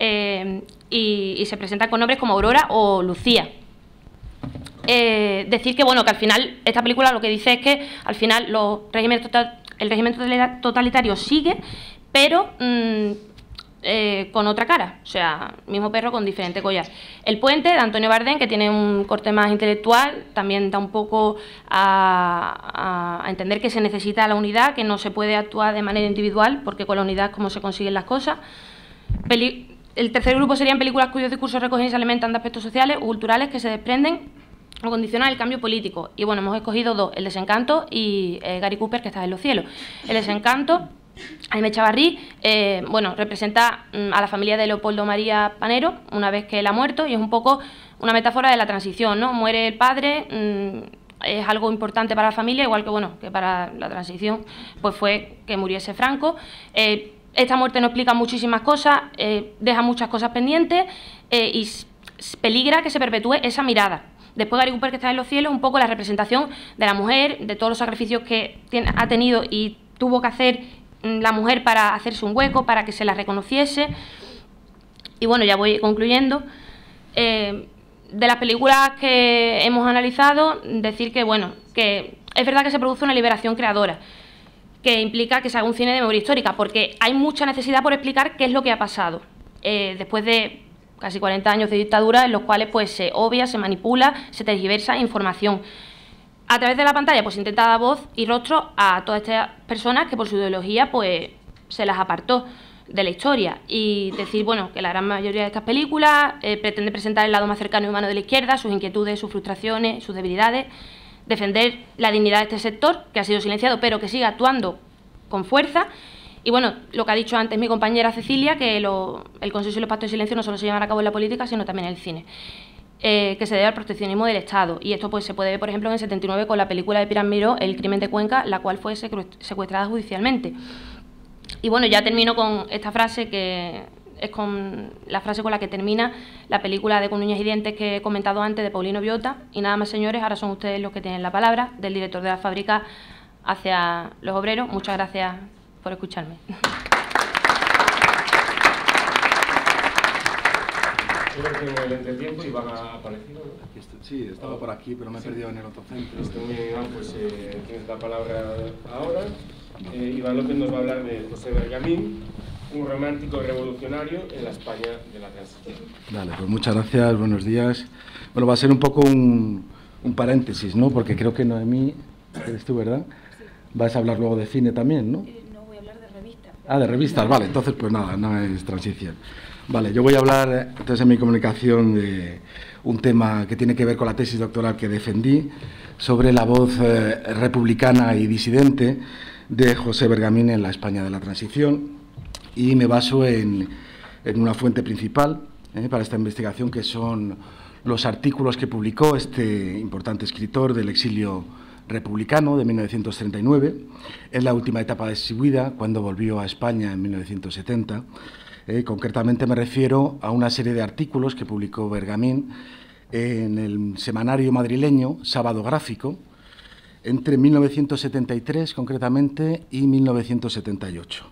y se presentan con nombres como Aurora o Lucía. Decir que, bueno, que al final esta película lo que dice es que al final el régimen totalitario sigue, pero con otra cara, o sea, mismo perro con diferente collar. El puente, de Antonio Bardén, que tiene un corte más intelectual, también da un poco a entender que se necesita la unidad, que no se puede actuar de manera individual, porque con la unidad es como se consiguen las cosas. El tercer grupo serían películas cuyos discursos recogen y se alimentan de aspectos sociales o culturales que se desprenden o condicionan el cambio político. Y bueno, hemos escogido dos, El desencanto y Gary Cooper, que está en los cielos. El desencanto, Jaime Chavarrí, bueno, representa a la familia de Leopoldo María Panero una vez que él ha muerto, y es un poco una metáfora de la transición, ¿no? Muere el padre, es algo importante para la familia, igual que, bueno, que para la transición pues fue que muriese Franco. Esta muerte no explica muchísimas cosas, deja muchas cosas pendientes y peligra que se perpetúe esa mirada. Después Gary Cooper, que está en los cielos, un poco la representación de la mujer, de todos los sacrificios que ha tenido y tuvo que hacer la mujer para hacerse un hueco, para que se la reconociese. Y bueno, ya voy concluyendo. De las películas que hemos analizado, decir que, bueno, que es verdad que se produce una liberación creadora, que implica que se haga un cine de memoria histórica, porque hay mucha necesidad por explicar qué es lo que ha pasado después de casi 40 años de dictadura, en los cuales pues se obvia, se manipula, se tergiversa información. A través de la pantalla pues se intenta dar voz y rostro a todas estas personas que por su ideología pues se las apartó de la historia, y decir, bueno, que la gran mayoría de estas películas pretende presentar el lado más cercano y humano de la izquierda, sus inquietudes, sus frustraciones, sus debilidades, defender la dignidad de este sector, que ha sido silenciado, pero que sigue actuando con fuerza. Y bueno, lo que ha dicho antes mi compañera Cecilia, que el consenso y los pactos de silencio no solo se llevan a cabo en la política, sino también en el cine, que se debe al proteccionismo del Estado. Y esto pues se puede ver, por ejemplo, en el 79 con la película de Piran Miró, El crimen de Cuenca, la cual fue secuestrada judicialmente. Y bueno, ya termino con esta frase que es con la frase con la que termina la película de Con uñas y dientes que he comentado antes, de Paulino Biota. Y nada más, señores, ahora son ustedes los que tienen la palabra, del director de la fábrica hacia los obreros. Muchas gracias por escucharme. Creo que en el entretiempo Iván ha aparecido, ¿no? Aquí estoy, sí, estaba por aquí, pero me he perdido en el otro centro. Iván, pues tienes la palabra ahora. Iván López nos va a hablar de José Bergamín, un romántico revolucionario en la España de la transición. Vale, pues muchas gracias, buenos días. Bueno, va a ser un poco un paréntesis, ¿no? Porque creo que Noemí, eres tú, ¿verdad? Sí. Vas a hablar luego de cine también, ¿no? No, voy a hablar de revistas. Ah, de revistas, vale, entonces pues nada, no es transición. Vale, yo voy a hablar entonces en mi comunicación de un tema que tiene que ver con la tesis doctoral que defendí sobre la voz republicana y disidente de José Bergamín en la España de la transición, y me baso en una fuente principal para esta investigación, que son los artículos que publicó este importante escritor del exilio republicano de 1939, en la última etapa de su vida, cuando volvió a España en 1970. Concretamente me refiero a una serie de artículos que publicó Bergamín en el semanario madrileño Sábado Gráfico entre 1973 concretamente y 1978.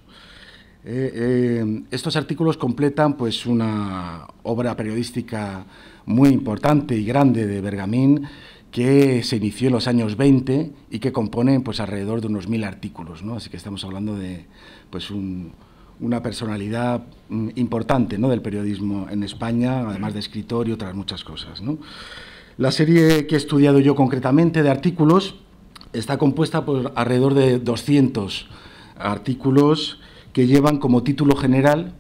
Estos artículos completan pues una obra periodística muy importante y grande de Bergamín, que se inició en los años 20 y que compone pues alrededor de unos 1000 artículos, ¿no? Así que estamos hablando de pues una personalidad importante, ¿no?, del periodismo en España, además de escritor y otras muchas cosas, ¿no? La serie que he estudiado yo concretamente de artículos está compuesta por alrededor de 200 artículos que llevan como título general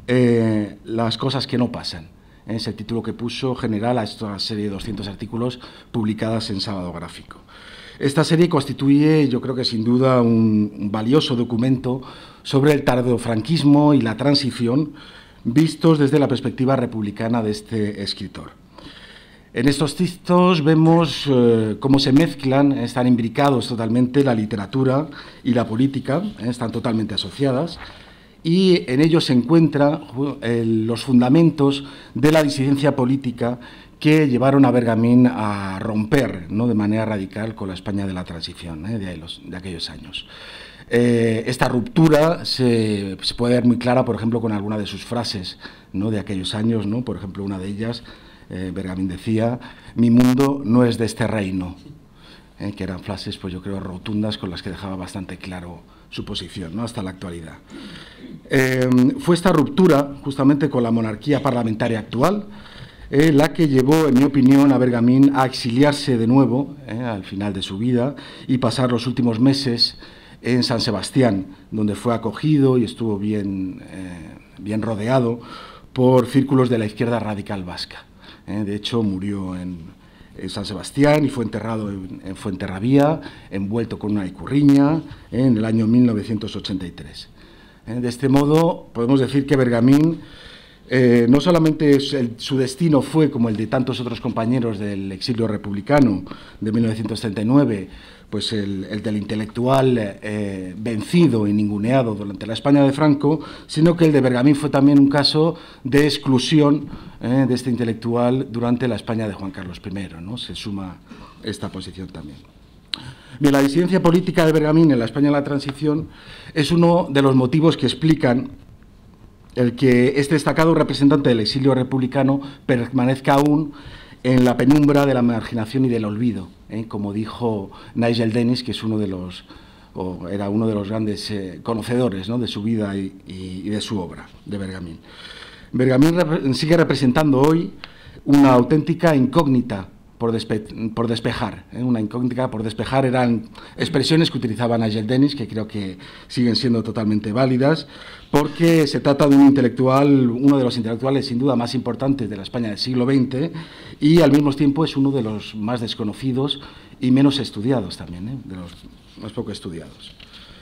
las cosas que no pasan. Es el título que puso general a esta serie de 200 artículos publicadas en Sábado Gráfico. Esta serie constituye, yo creo que sin duda, un valioso documento sobre el tardofranquismo y la transición, vistos desde la perspectiva republicana de este escritor. En estos textos vemos cómo se mezclan, están imbricados totalmente la literatura y la política, están totalmente asociadas, y en ellos se encuentran los fundamentos de la disidencia política que llevaron a Bergamín a romper, ¿no?, de manera radical con la España de la transición, de aquellos años. Esta ruptura se puede ver muy clara, por ejemplo, con alguna de sus frases, ¿no?, de aquellos años, ¿no? Por ejemplo, una de ellas, Bergamín decía: «Mi mundo no es de este reino», que eran frases, pues yo creo, rotundas, con las que dejaba bastante claro su posición, ¿no?, hasta la actualidad. Fue esta ruptura, justamente con la monarquía parlamentaria actual, la que llevó, en mi opinión, a Bergamín a exiliarse de nuevo al final de su vida y pasar los últimos meses en San Sebastián, donde fue acogido y estuvo bien rodeado por círculos de la izquierda radical vasca. De hecho, murió en San Sebastián y fue enterrado en Fuenterrabía, envuelto con una icurriña, en el año 1983. De este modo, podemos decir que Bergamín no solamente su destino fue, como el de tantos otros compañeros del exilio republicano de 1939, pues el del intelectual vencido y ninguneado durante la España de Franco, sino que el de Bergamín fue también un caso de exclusión de este intelectual durante la España de Juan Carlos I, ¿no? Se suma esta posición también. Bien, la disidencia política de Bergamín en la España de la transición es uno de los motivos que explican el que este destacado representante del exilio republicano permanezca aún en la penumbra de la marginación y del olvido, como dijo Nigel Dennis, que es era uno de los grandes conocedores, ¿no?, de su vida y de su obra, de Bergamín. Bergamín sigue representando hoy una auténtica incógnita por despejar. Una incógnita por despejar eran expresiones que utilizaba Nigel Dennis, que creo que siguen siendo totalmente válidas, porque se trata de un intelectual, uno de los intelectuales sin duda más importantes de la España del siglo XX, y al mismo tiempo es uno de los más desconocidos y menos estudiados también, de los más poco estudiados.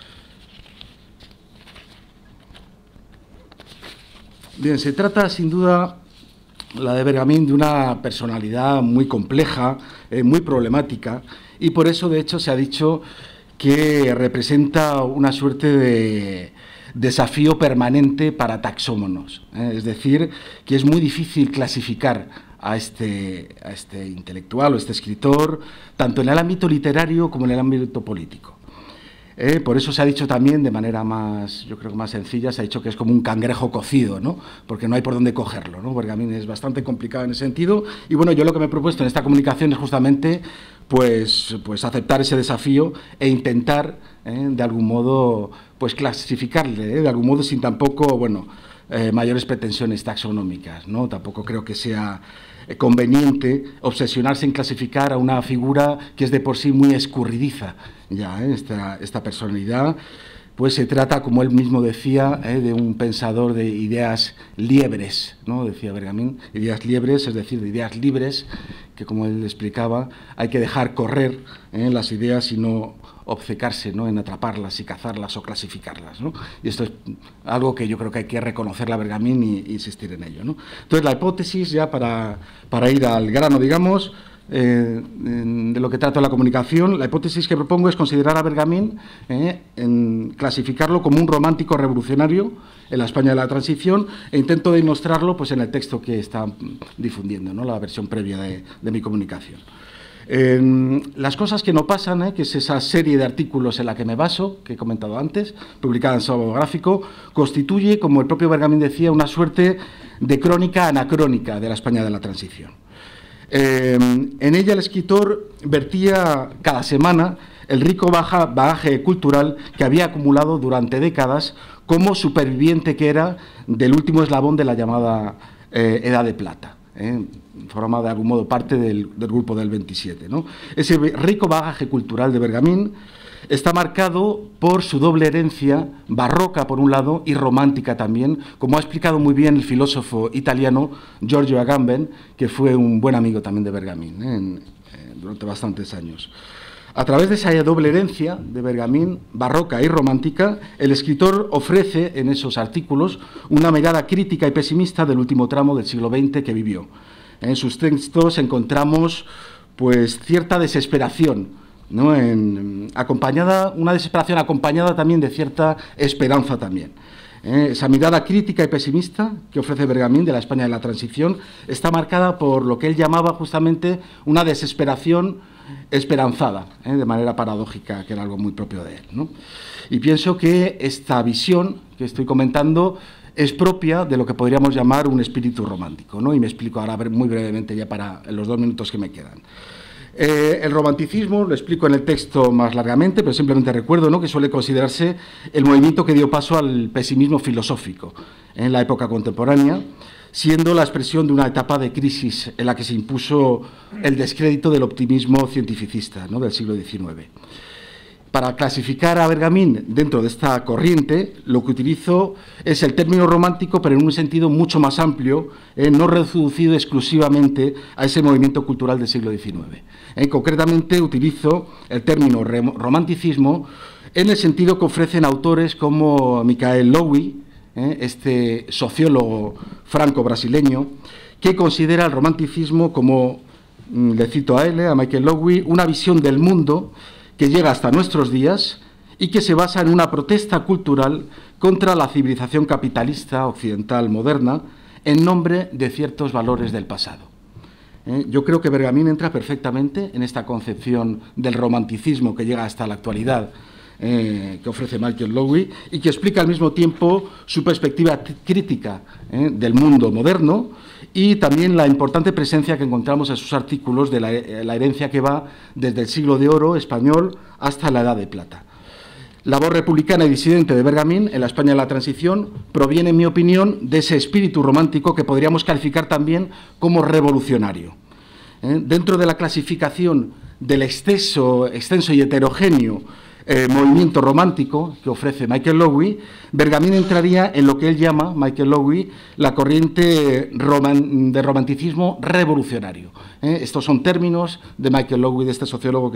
Bien, se trata sin duda, la de Bergamín, de una personalidad muy compleja, muy problemática, y por eso, de hecho, se ha dicho que representa una suerte de desafío permanente para taxómonos. Es decir, que es muy difícil clasificar a este intelectual o este escritor, tanto en el ámbito literario como en el ámbito político. Por eso se ha dicho también, de manera más, yo creo que más sencilla, se ha dicho que es como un cangrejo cocido, ¿no? Porque no hay por dónde cogerlo, ¿no? Bergamín es bastante complicado en ese sentido. Y bueno, yo lo que me he propuesto en esta comunicación es justamente pues aceptar ese desafío e intentar, de algún modo, pues clasificarle, de algún modo, sin tampoco, bueno, mayores pretensiones taxonómicas, ¿no? Tampoco creo que sea conveniente obsesionarse en clasificar a una figura que es de por sí muy escurridiza. Ya, esta personalidad, pues se trata, como él mismo decía, de un pensador de ideas liebres, ¿no? Decía Bergamín, ideas liebres, es decir, de ideas libres, que como él explicaba, hay que dejar correr las ideas y no obcecarse, ¿no?, en atraparlas y cazarlas o clasificarlas, ¿no? Y esto es algo que yo creo que hay que reconocerle a Bergamín y insistir en ello, ¿no? Entonces, la hipótesis, ya para ir al grano, digamos, de lo que trata la comunicación, la hipótesis que propongo es considerar a Bergamín, clasificarlo como un romántico revolucionario en la España de la Transición, e intento demostrarlo pues, en el texto que está difundiendo, ¿no?, la versión previa de mi comunicación. Las cosas que no pasan, que es esa serie de artículos en la que me baso, que he comentado antes, publicada en Sábado Gráfico, constituye, como el propio Bergamín decía, una suerte de crónica anacrónica de la España de la Transición. En ella el escritor vertía cada semana el rico bagaje cultural que había acumulado durante décadas como superviviente que era del último eslabón de la llamada Edad de Plata. Forma de algún modo parte del grupo del 27, ¿no? Ese rico bagaje cultural de Bergamín está marcado por su doble herencia barroca por un lado y romántica también, como ha explicado muy bien el filósofo italiano Giorgio Agamben, que fue un buen amigo también de Bergamín durante bastantes años. A través de esa doble herencia de Bergamín, barroca y romántica, el escritor ofrece en esos artículos una mirada crítica y pesimista del último tramo del siglo XX que vivió. En sus textos encontramos pues cierta desesperación, ¿no?, una desesperación acompañada también de cierta esperanza también. Esa mirada crítica y pesimista que ofrece Bergamín de la España de la Transición está marcada por lo que él llamaba justamente una desesperación esperanzada, de manera paradójica, que era algo muy propio de él, ¿no? Y pienso que esta visión que estoy comentando es propia de lo que podríamos llamar un espíritu romántico, ¿no? Y me explico ahora muy brevemente ya para los 2 minutos que me quedan. El romanticismo, lo explico en el texto más largamente, pero simplemente recuerdo, ¿no?, que suele considerarse el movimiento que dio paso al pesimismo filosófico en la época contemporánea, siendo la expresión de una etapa de crisis en la que se impuso el descrédito del optimismo cientificista, ¿no?, del siglo XIX. Para clasificar a Bergamín dentro de esta corriente, lo que utilizo es el término romántico, pero en un sentido mucho más amplio, no reducido exclusivamente a ese movimiento cultural del siglo XIX. Concretamente, utilizo el término romanticismo en el sentido que ofrecen autores como Michael Lowy, este sociólogo franco-brasileño, que considera el romanticismo como, le cito a él, a Michael Lowy, una visión del mundo que llega hasta nuestros días y que se basa en una protesta cultural contra la civilización capitalista occidental moderna en nombre de ciertos valores del pasado. Yo creo que Bergamín entra perfectamente en esta concepción del romanticismo que llega hasta la actualidad, que ofrece Michael Lowy, y que explica al mismo tiempo su perspectiva crítica del mundo moderno y también la importante presencia que encontramos en sus artículos de la herencia que va desde el siglo de oro español hasta la Edad de Plata. La voz republicana y disidente de Bergamín en la España de la Transición proviene, en mi opinión, de ese espíritu romántico que podríamos calificar también como revolucionario. Dentro de la clasificación del extenso y heterogéneo movimiento romántico que ofrece Michael Lowy, Bergamín entraría en lo que él llama, Michael Lowy, la corriente de romanticismo revolucionario. Estos son términos de Michael Lowy, de este sociólogo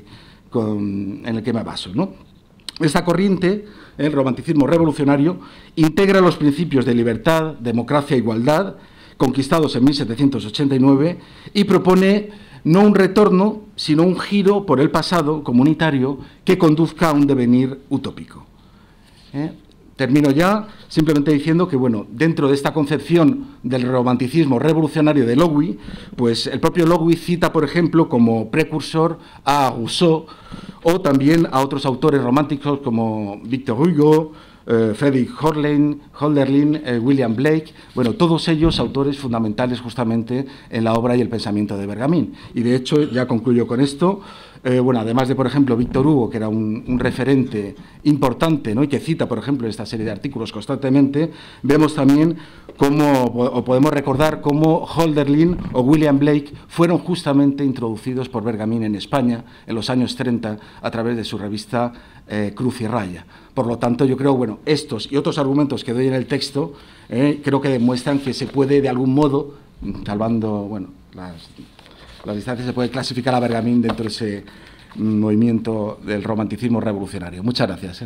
en el que me baso, ¿no? Esta corriente, el romanticismo revolucionario, integra los principios de libertad, democracia e igualdad, conquistados en 1789, y propone no un retorno, sino un giro por el pasado comunitario que conduzca a un devenir utópico. termino ya simplemente diciendo que, bueno, dentro de esta concepción del romanticismo revolucionario de Logui, pues el propio Logui cita, por ejemplo, como precursor a Rousseau o también a otros autores románticos como Victor Hugo, Friedrich Hölderlin, William Blake, bueno, todos ellos autores fundamentales justamente en la obra y el pensamiento de Bergamín. Y de hecho, ya concluyo con esto, bueno, además de, por ejemplo, Victor Hugo, que era un referente importante, ¿no?, y que cita, por ejemplo, esta serie de artículos constantemente, vemos también cómo, o podemos recordar cómo Hölderlin o William Blake fueron justamente introducidos por Bergamín en España en los años 30 a través de su revista Cruz y Raya. Por lo tanto, yo creo, bueno, estos y otros argumentos que doy en el texto creo que demuestran que se puede, de algún modo, salvando, bueno, las distancias, se puede clasificar a Bergamín dentro de ese movimiento del romanticismo revolucionario. Muchas gracias.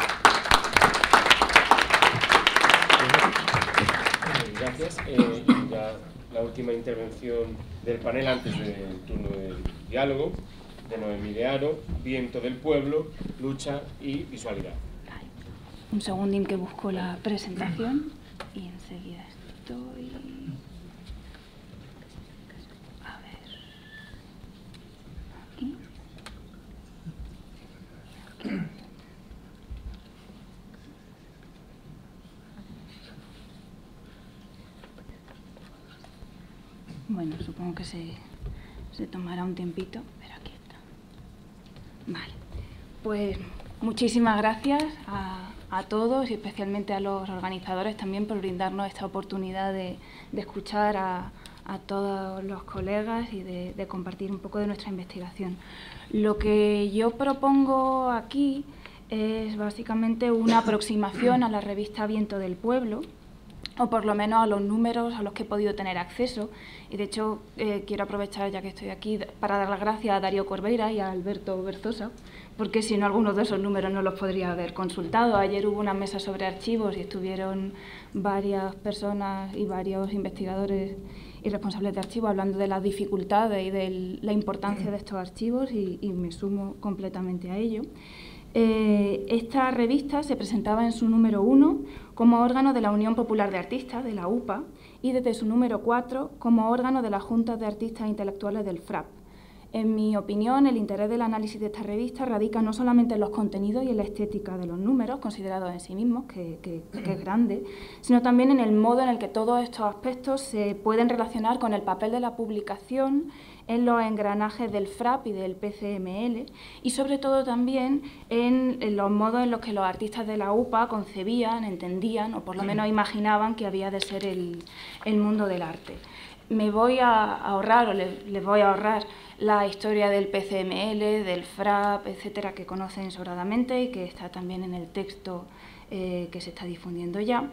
Gracias. Ya la última intervención del panel antes del turno del diálogo, de Noemí de Haro, Viento del Pueblo, Lucha y Visualidad. Un segundín que busco la presentación y enseguida estoy... A ver... Aquí. Bueno, supongo que se tomará un tiempito, pero aquí está. Vale, pues muchísimas gracias a todos y especialmente a los organizadores también por brindarnos esta oportunidad de escuchar a todos los colegas y de compartir un poco de nuestra investigación. Lo que yo propongo aquí es básicamente una aproximación a la revista Viento del Pueblo, o por lo menos a los números a los que he podido tener acceso. Y de hecho quiero aprovechar, ya que estoy aquí, para dar las gracias a Darío Corbeira y a Alberto Berzosa, porque si no, algunos de esos números no los podría haber consultado. Ayer hubo una mesa sobre archivos y estuvieron varias personas y varios investigadores y responsables de archivos hablando de las dificultades y de la importancia de estos archivos y me sumo completamente a ello. Esta revista se presentaba en su número 1 como órgano de la Unión Popular de Artistas, de la UPA, y desde su número 4 como órgano de las Juntas de Artistas Intelectuales del FRAP. En mi opinión, el interés del análisis de esta revista radica no solamente en los contenidos y en la estética de los números, considerados en sí mismos, que es grande, sino también en el modo en el que todos estos aspectos se pueden relacionar con el papel de la publicación en los engranajes del FRAP y del PCML, y sobre todo también en los modos en los que los artistas de la UPA concebían, entendían, o por lo menos imaginaban que había de ser el mundo del arte. Me voy a ahorrar, o les voy a ahorrar, la historia del PCML, del FRAP, etcétera, que conocen sobradamente y que está también en el texto que se está difundiendo ya.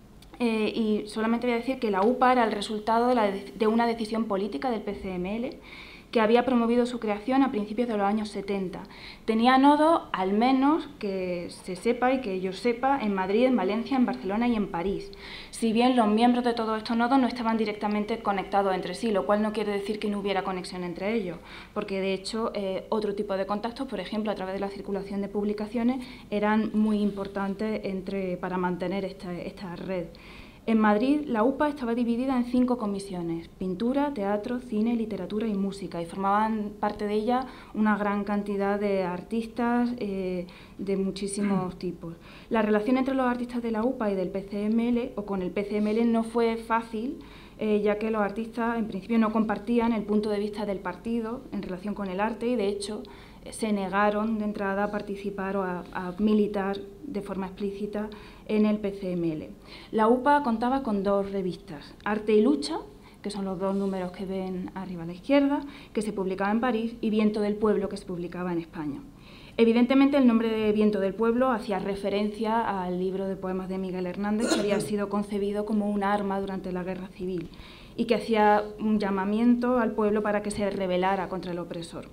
Y solamente voy a decir que la UPA era el resultado de una decisión política del PCML que había promovido su creación a principios de los años 70. Tenía nodos, al menos que se sepa y que yo sepa, en Madrid, en Valencia, en Barcelona y en París. Si bien los miembros de todos estos nodos no estaban directamente conectados entre sí, lo cual no quiere decir que no hubiera conexión entre ellos, porque de hecho otro tipo de contactos, por ejemplo, a través de la circulación de publicaciones, eran muy importantes para mantener esta red. En Madrid, la UPA estaba dividida en 5 comisiones: pintura, teatro, cine, literatura y música, y formaban parte de ella una gran cantidad de artistas de muchísimos tipos. La relación entre los artistas de la UPA y del PCML, o con el PCML, no fue fácil, ya que los artistas en principio no compartían el punto de vista del partido en relación con el arte y de hecho se negaron de entrada a participar o a militar de forma explícita en el PCML. La UPA contaba con 2 revistas, Arte y Lucha, que son los 2 números que ven arriba a la izquierda, que se publicaba en París, y Viento del Pueblo, que se publicaba en España. Evidentemente, el nombre de Viento del Pueblo hacía referencia al libro de poemas de Miguel Hernández, que había sido concebido como un arma durante la Guerra Civil y que hacía un llamamiento al pueblo para que se rebelara contra el opresor.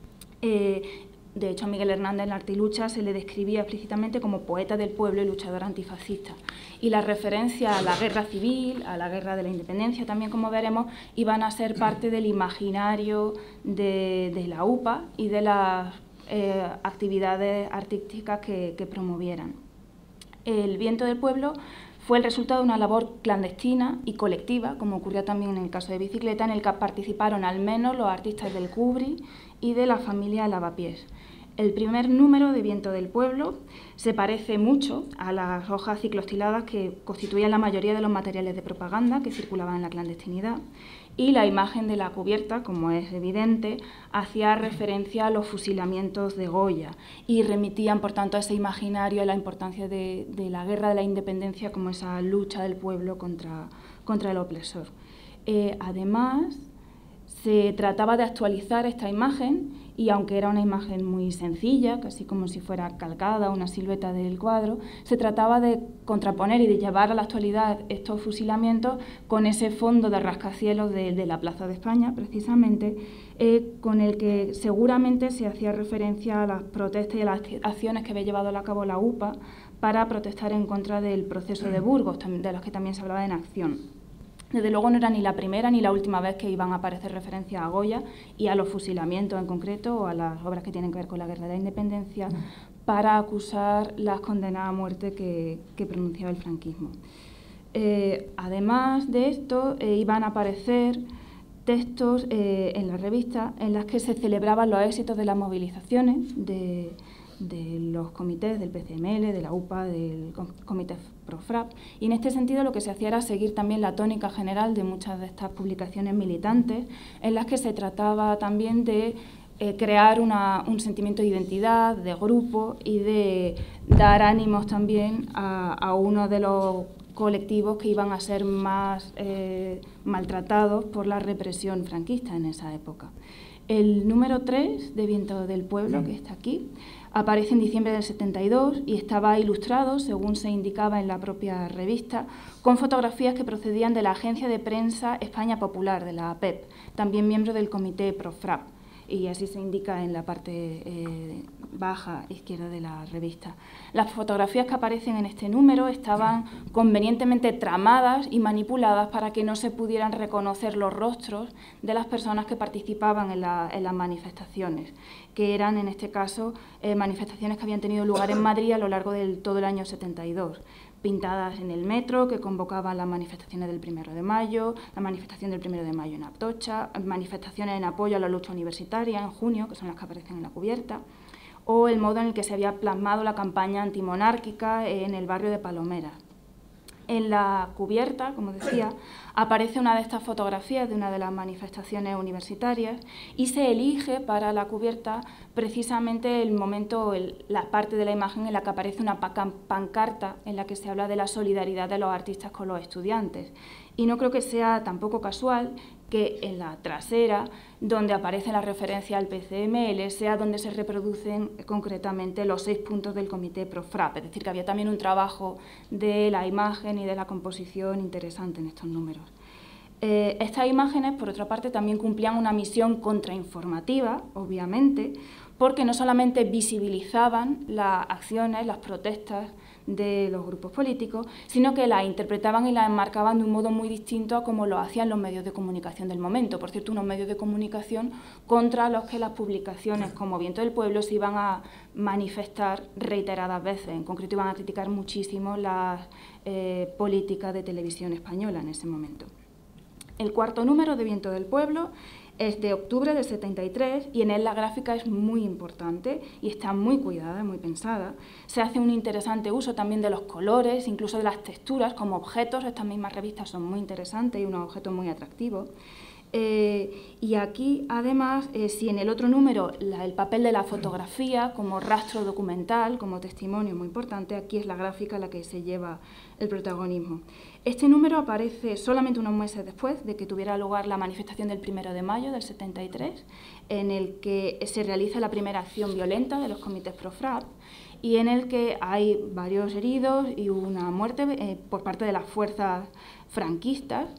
De hecho, a Miguel Hernández en Arte y Lucha se le describía explícitamente como poeta del pueblo y luchador antifascista. Y la referencia a la guerra civil, a la guerra de la independencia también, como veremos, iban a ser parte del imaginario de la UPA y de las actividades artísticas que promovieran. El Viento del Pueblo fue el resultado de una labor clandestina y colectiva, como ocurrió también en el caso de Bicicleta, en el que participaron al menos los artistas del Cubri y de la familia Lavapiés. El primer número de Viento del Pueblo se parece mucho a las hojas cicloestiladas que constituían la mayoría de los materiales de propaganda que circulaban en la clandestinidad, y la imagen de la cubierta, como es evidente, hacía referencia a los fusilamientos de Goya y remitían, por tanto, a ese imaginario, a la importancia de la guerra de la independencia como esa lucha del pueblo contra el opresor. Además, se trataba de actualizar esta imagen y, aunque era una imagen muy sencilla, casi como si fuera calcada, una silueta del cuadro, se trataba de contraponer y de llevar a la actualidad estos fusilamientos con ese fondo de rascacielos de la Plaza de España, precisamente, con el que seguramente se hacía referencia a las protestas y a las acciones que había llevado a cabo la UPA para protestar en contra del proceso de Burgos, de los que también se hablaba en Acción. Desde luego no era ni la primera ni la última vez que iban a aparecer referencias a Goya y a los fusilamientos en concreto, o a las obras que tienen que ver con la guerra de la independencia, para acusar las condenas a muerte que pronunciaba el franquismo. Además de esto, iban a aparecer textos en la revista en las que se celebraban los éxitos de las movilizaciones de los comités del PCML, de la UPA, del Comité Profrap, y en este sentido lo que se hacía era seguir también la tónica general de muchas de estas publicaciones militantes, en las que se trataba también de crear un sentimiento de identidad, de grupo, y de dar ánimos también a uno de los colectivos que iban a ser más maltratados por la represión franquista en esa época. El número 3 de Viento del Pueblo, que está aquí, aparece en diciembre del 72 y estaba ilustrado, según se indicaba en la propia revista, con fotografías que procedían de la Agencia de Prensa España Popular, de la APEP, también miembro del Comité Profrap, y así se indica en la parte baja izquierda de la revista. Las fotografías que aparecen en este número estaban convenientemente tramadas y manipuladas para que no se pudieran reconocer los rostros de las personas que participaban en las manifestaciones, que eran, en este caso, manifestaciones que habían tenido lugar en Madrid a lo largo de todo el año 72. Pintadas en el metro, que convocaban las manifestaciones del 1 de mayo, la manifestación del 1 de mayo en Atocha, manifestaciones en apoyo a la lucha universitaria en junio, que son las que aparecen en la cubierta, o el modo en el que se había plasmado la campaña antimonárquica en el barrio de Palomera. En la cubierta, como decía, aparece una de estas fotografías de una de las manifestaciones universitarias y se elige para la cubierta precisamente el momento, la parte de la imagen en la que aparece una pancarta en la que se habla de la solidaridad de los artistas con los estudiantes. Y no creo que sea tampoco casual que en la trasera, donde aparece la referencia al PCML, sea donde se reproducen concretamente los 6 puntos del Comité Profrap. Es decir, que había también un trabajo de la imagen y de la composición interesante en estos números. Estas imágenes, por otra parte, también cumplían una misión contrainformativa, obviamente, porque no solamente visibilizaban las acciones, las protestas de los grupos políticos, sino que las interpretaban y las enmarcaban de un modo muy distinto a como lo hacían los medios de comunicación del momento. Por cierto, unos medios de comunicación contra los que las publicaciones como Viento del Pueblo se iban a manifestar reiteradas veces. En concreto, iban a criticar muchísimo las políticas de televisión española en ese momento. El cuarto número de Viento del Pueblo es de octubre del 73 y en él la gráfica es muy importante y está muy cuidada, muy pensada. Se hace un interesante uso también de los colores, incluso de las texturas como objetos. Estas mismas revistas son muy interesantes y unos objetos muy atractivos. Y aquí, además, si en el otro número el papel de la fotografía como rastro documental, como testimonio muy importante, aquí es la gráfica la que se lleva el protagonismo. Este número aparece solamente unos meses después de que tuviera lugar la manifestación del 1 de mayo del 73, en el que se realiza la primera acción violenta de los comités Profrap y en el que hay varios heridos y una muerte por parte de las fuerzas franquistas.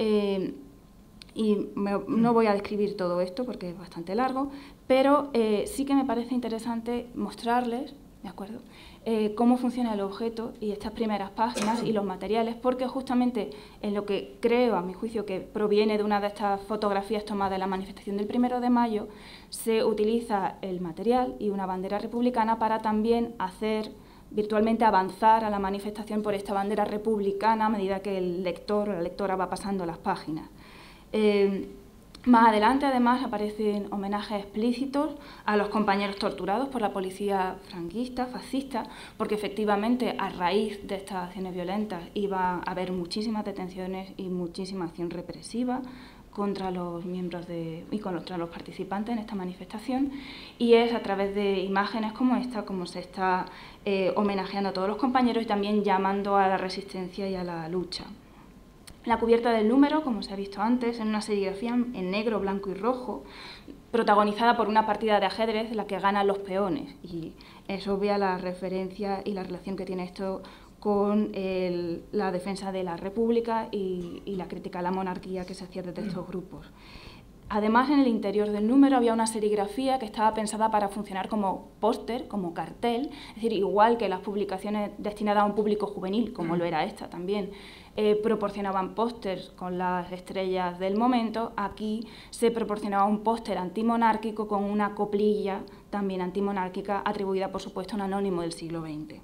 Y no voy a describir todo esto porque es bastante largo, pero sí que me parece interesante mostrarles, ¿de acuerdo?, cómo funciona el objeto y estas primeras páginas y los materiales, porque justamente en lo que creo, a mi juicio, que proviene de una de estas fotografías tomadas de la manifestación del 1 de mayo, se utiliza el material y una bandera republicana para también hacer virtualmente avanzar a la manifestación por esta bandera republicana a medida que el lector o la lectora va pasando las páginas. Más adelante, además, aparecen homenajes explícitos a los compañeros torturados por la policía franquista, fascista, porque efectivamente a raíz de estas acciones violentas iba a haber muchísimas detenciones y muchísima acción represiva contra los miembros y contra los participantes en esta manifestación, y es a través de imágenes como esta como se está homenajeando a todos los compañeros y también llamando a la resistencia y a la lucha. La cubierta del número, como se ha visto antes, en una serigrafía en negro, blanco y rojo, protagonizada por una partida de ajedrez en la que ganan los peones, y es obvia la referencia y la relación que tiene esto con la defensa de la República y la crítica a la monarquía que se hacía desde estos grupos. Además, en el interior del número había una serigrafía que estaba pensada para funcionar como póster, como cartel, es decir, igual que las publicaciones destinadas a un público juvenil, como lo era esta también, proporcionaban pósters con las estrellas del momento, aquí se proporcionaba un póster antimonárquico con una coplilla también antimonárquica atribuida, por supuesto, a un anónimo del siglo XX.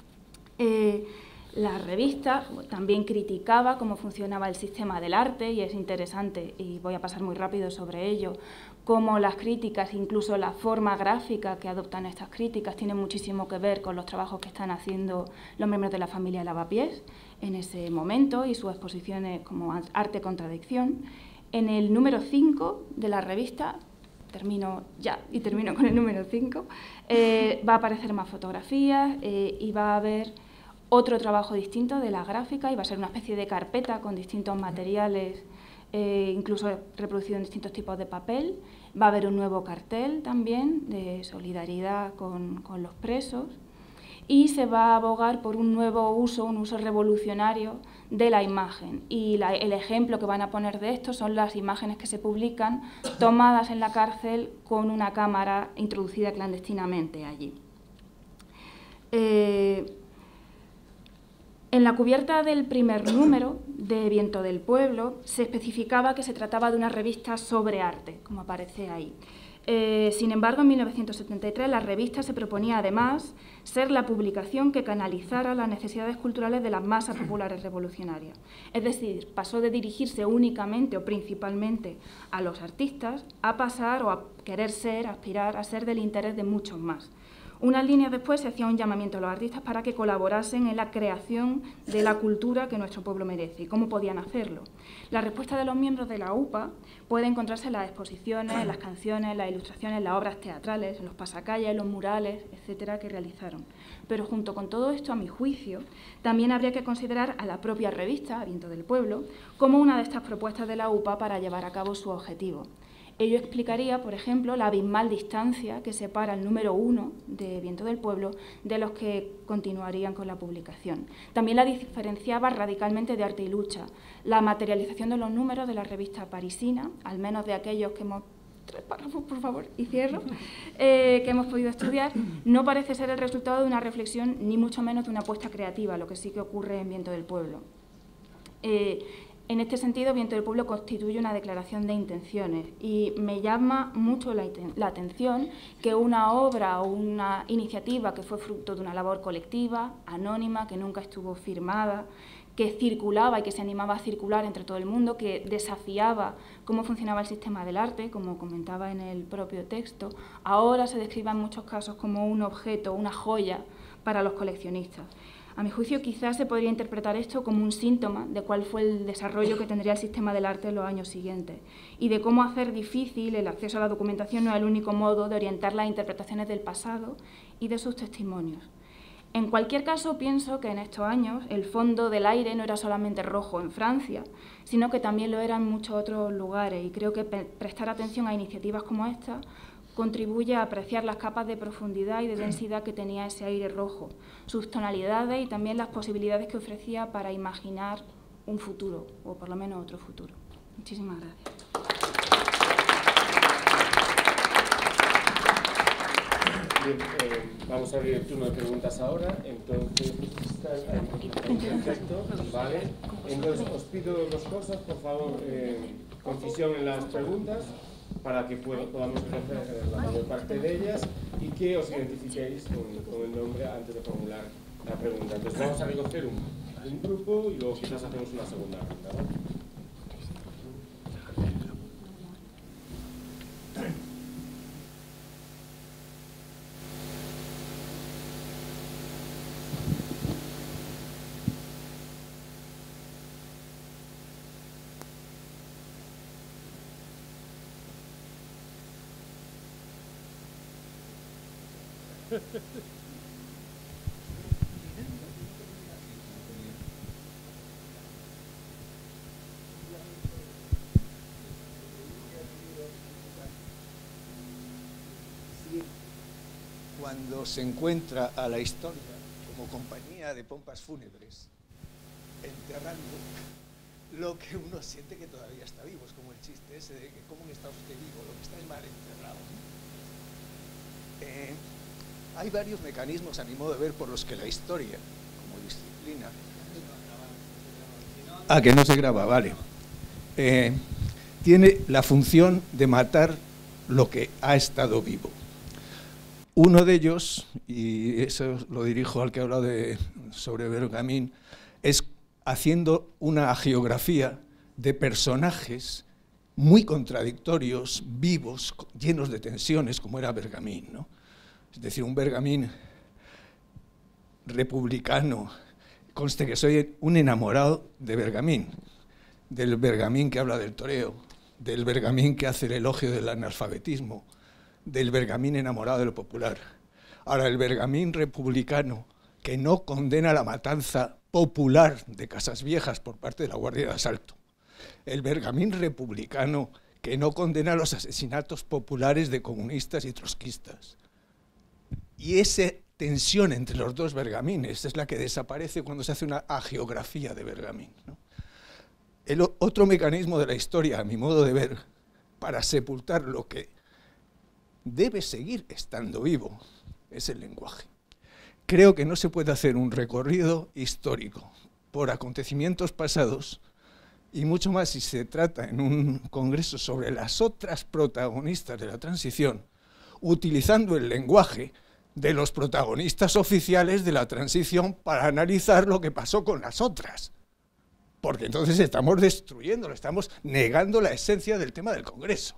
La revista también criticaba cómo funcionaba el sistema del arte, y es interesante, y voy a pasar muy rápido sobre ello, cómo las críticas, incluso la forma gráfica que adoptan estas críticas, tienen muchísimo que ver con los trabajos que están haciendo los miembros de la familia Lavapiés en ese momento y sus exposiciones como arte-contradicción. En el número 5 de la revista, termino con el número 5, va a aparecer más fotografías y va a haber otro trabajo distinto de la gráfica, y va a ser una especie de carpeta con distintos materiales, incluso reproducido en distintos tipos de papel. Va a haber un nuevo cartel también de solidaridad con los presos, y se va a abogar por un nuevo uso, un uso revolucionario de la imagen. Y el ejemplo que van a poner de esto son las imágenes que se publican tomadas en la cárcel con una cámara introducida clandestinamente allí. En la cubierta del primer número de Viento del Pueblo se especificaba que se trataba de una revista sobre arte, como aparece ahí. Sin embargo, en 1973 la revista se proponía además ser la publicación que canalizara las necesidades culturales de las masas populares revolucionarias. Es decir, pasó de dirigirse únicamente o principalmente a los artistas a pasar o a querer ser, aspirar a ser del interés de muchos más. Unas líneas después se hacía un llamamiento a los artistas para que colaborasen en la creación de la cultura que nuestro pueblo merece. ¿Y cómo podían hacerlo? La respuesta de los miembros de la UPA puede encontrarse en las exposiciones, en las canciones, en las ilustraciones, en las obras teatrales, en los pasacalles, en los murales, etcétera, que realizaron. Pero junto con todo esto, a mi juicio, también habría que considerar a la propia revista, Viento del Pueblo, como una de estas propuestas de la UPA para llevar a cabo su objetivo. Ello explicaría, por ejemplo, la abismal distancia que separa el número 1 de Viento del Pueblo de los que continuarían con la publicación. También la diferenciaba radicalmente de Arte y Lucha. La materialización de los números de la revista parisina, al menos de aquellos que hemos... 3 párrafos, por favor, y cierro, que hemos podido estudiar, no parece ser el resultado de una reflexión, ni mucho menos de una apuesta creativa, lo que sí que ocurre en Viento del Pueblo. En este sentido, Viento del Pueblo constituye una declaración de intenciones, y me llama mucho la atención que una obra o una iniciativa que fue fruto de una labor colectiva, anónima, que nunca estuvo firmada, que circulaba y que se animaba a circular entre todo el mundo, que desafiaba cómo funcionaba el sistema del arte, como comentaba en el propio texto, ahora se describa en muchos casos como un objeto, una joya para los coleccionistas. A mi juicio, quizás se podría interpretar esto como un síntoma de cuál fue el desarrollo que tendría el sistema del arte en los años siguientes y de cómo hacer difícil el acceso a la documentación no es el único modo de orientar las interpretaciones del pasado y de sus testimonios. En cualquier caso, pienso que en estos años el fondo del aire no era solamente rojo en Francia, sino que también lo era en muchos otros lugares, y creo que prestar atención a iniciativas como esta contribuye a apreciar las capas de profundidad y de densidad que tenía ese aire rojo, sus tonalidades y también las posibilidades que ofrecía para imaginar un futuro, o por lo menos otro futuro. Muchísimas gracias. Bien, vamos a abrir el turno de preguntas ahora. Entonces, perfecto, vale. Entonces, os pido 2 cosas, por favor, concisión en las preguntas. para que podamos conocer la mayor parte de ellas y que os identifiquéis con el nombre antes de formular la pregunta. Entonces vamos a recoger un grupo y luego quizás hacemos una segunda ronda, ¿no? Cuando se encuentra a la historia como compañía de pompas fúnebres enterrando lo que uno siente que todavía está vivo, es como el chiste ese de que cómo está usted vivo, lo que está es mal enterrado. Hay varios mecanismos, a mi modo de ver, por los que la historia, como disciplina... que no se graba, vale. Tiene la función de matar lo que ha estado vivo. Uno de ellos, y eso lo dirijo al que ha hablado sobre Bergamín, es haciendo una hagiografía de personajes muy contradictorios, vivos, llenos de tensiones, como era Bergamín, ¿no? Es decir, un Bergamín republicano. Conste que soy un enamorado de Bergamín, del Bergamín que habla del toreo, del Bergamín que hace el elogio del analfabetismo, del Bergamín enamorado de lo popular. Ahora, el Bergamín republicano que no condena la matanza popular de Casas Viejas por parte de la Guardia de Asalto. El Bergamín republicano que no condena los asesinatos populares de comunistas y trotskistas. Y esa tensión entre los dos Bergamines es la que desaparece cuando se hace una hagiografía de Bergamín, ¿no? El otro mecanismo de la historia, a mi modo de ver, para sepultar lo que debe seguir estando vivo, es el lenguaje. Creo que no se puede hacer un recorrido histórico por acontecimientos pasados, y mucho más si se trata en un congreso sobre las otras protagonistas de la transición, utilizando el lenguaje de los protagonistas oficiales de la transición para analizar lo que pasó con las otras. Porque entonces estamos destruyéndolo, estamos negando la esencia del tema del congreso.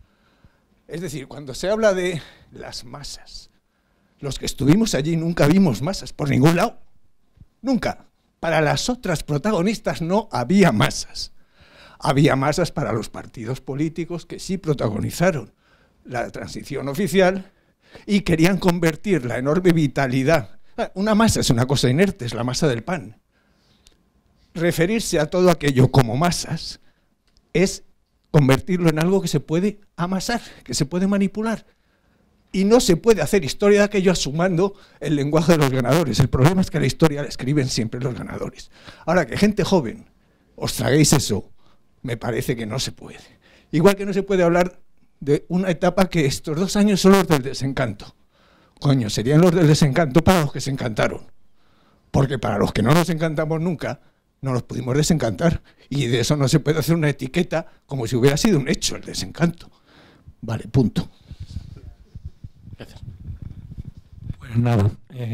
Es decir, cuando se habla de las masas, los que estuvimos allí nunca vimos masas por ningún lado. Nunca. Para las otras protagonistas no había masas. Había masas para los partidos políticos que sí protagonizaron la transición oficial y querían convertir la enorme vitalidad. Una masa es una cosa inerte, es la masa del pan. Referirse a todo aquello como masas es convertirlo en algo que se puede amasar, que se puede manipular. Y no se puede hacer historia de aquello asumando el lenguaje de los ganadores. El problema es que la historia la escriben siempre los ganadores. Ahora, que gente joven os traguéis eso, me parece que no se puede. Igual que no se puede hablar de una etapa que estos 2 años son los del desencanto. Coño, serían los del desencanto para los que se encantaron. Porque para los que no nos encantamos nunca, no nos pudimos desencantar. Y de eso no se puede hacer una etiqueta como si hubiera sido un hecho el desencanto. Vale, punto. Gracias. Pues nada,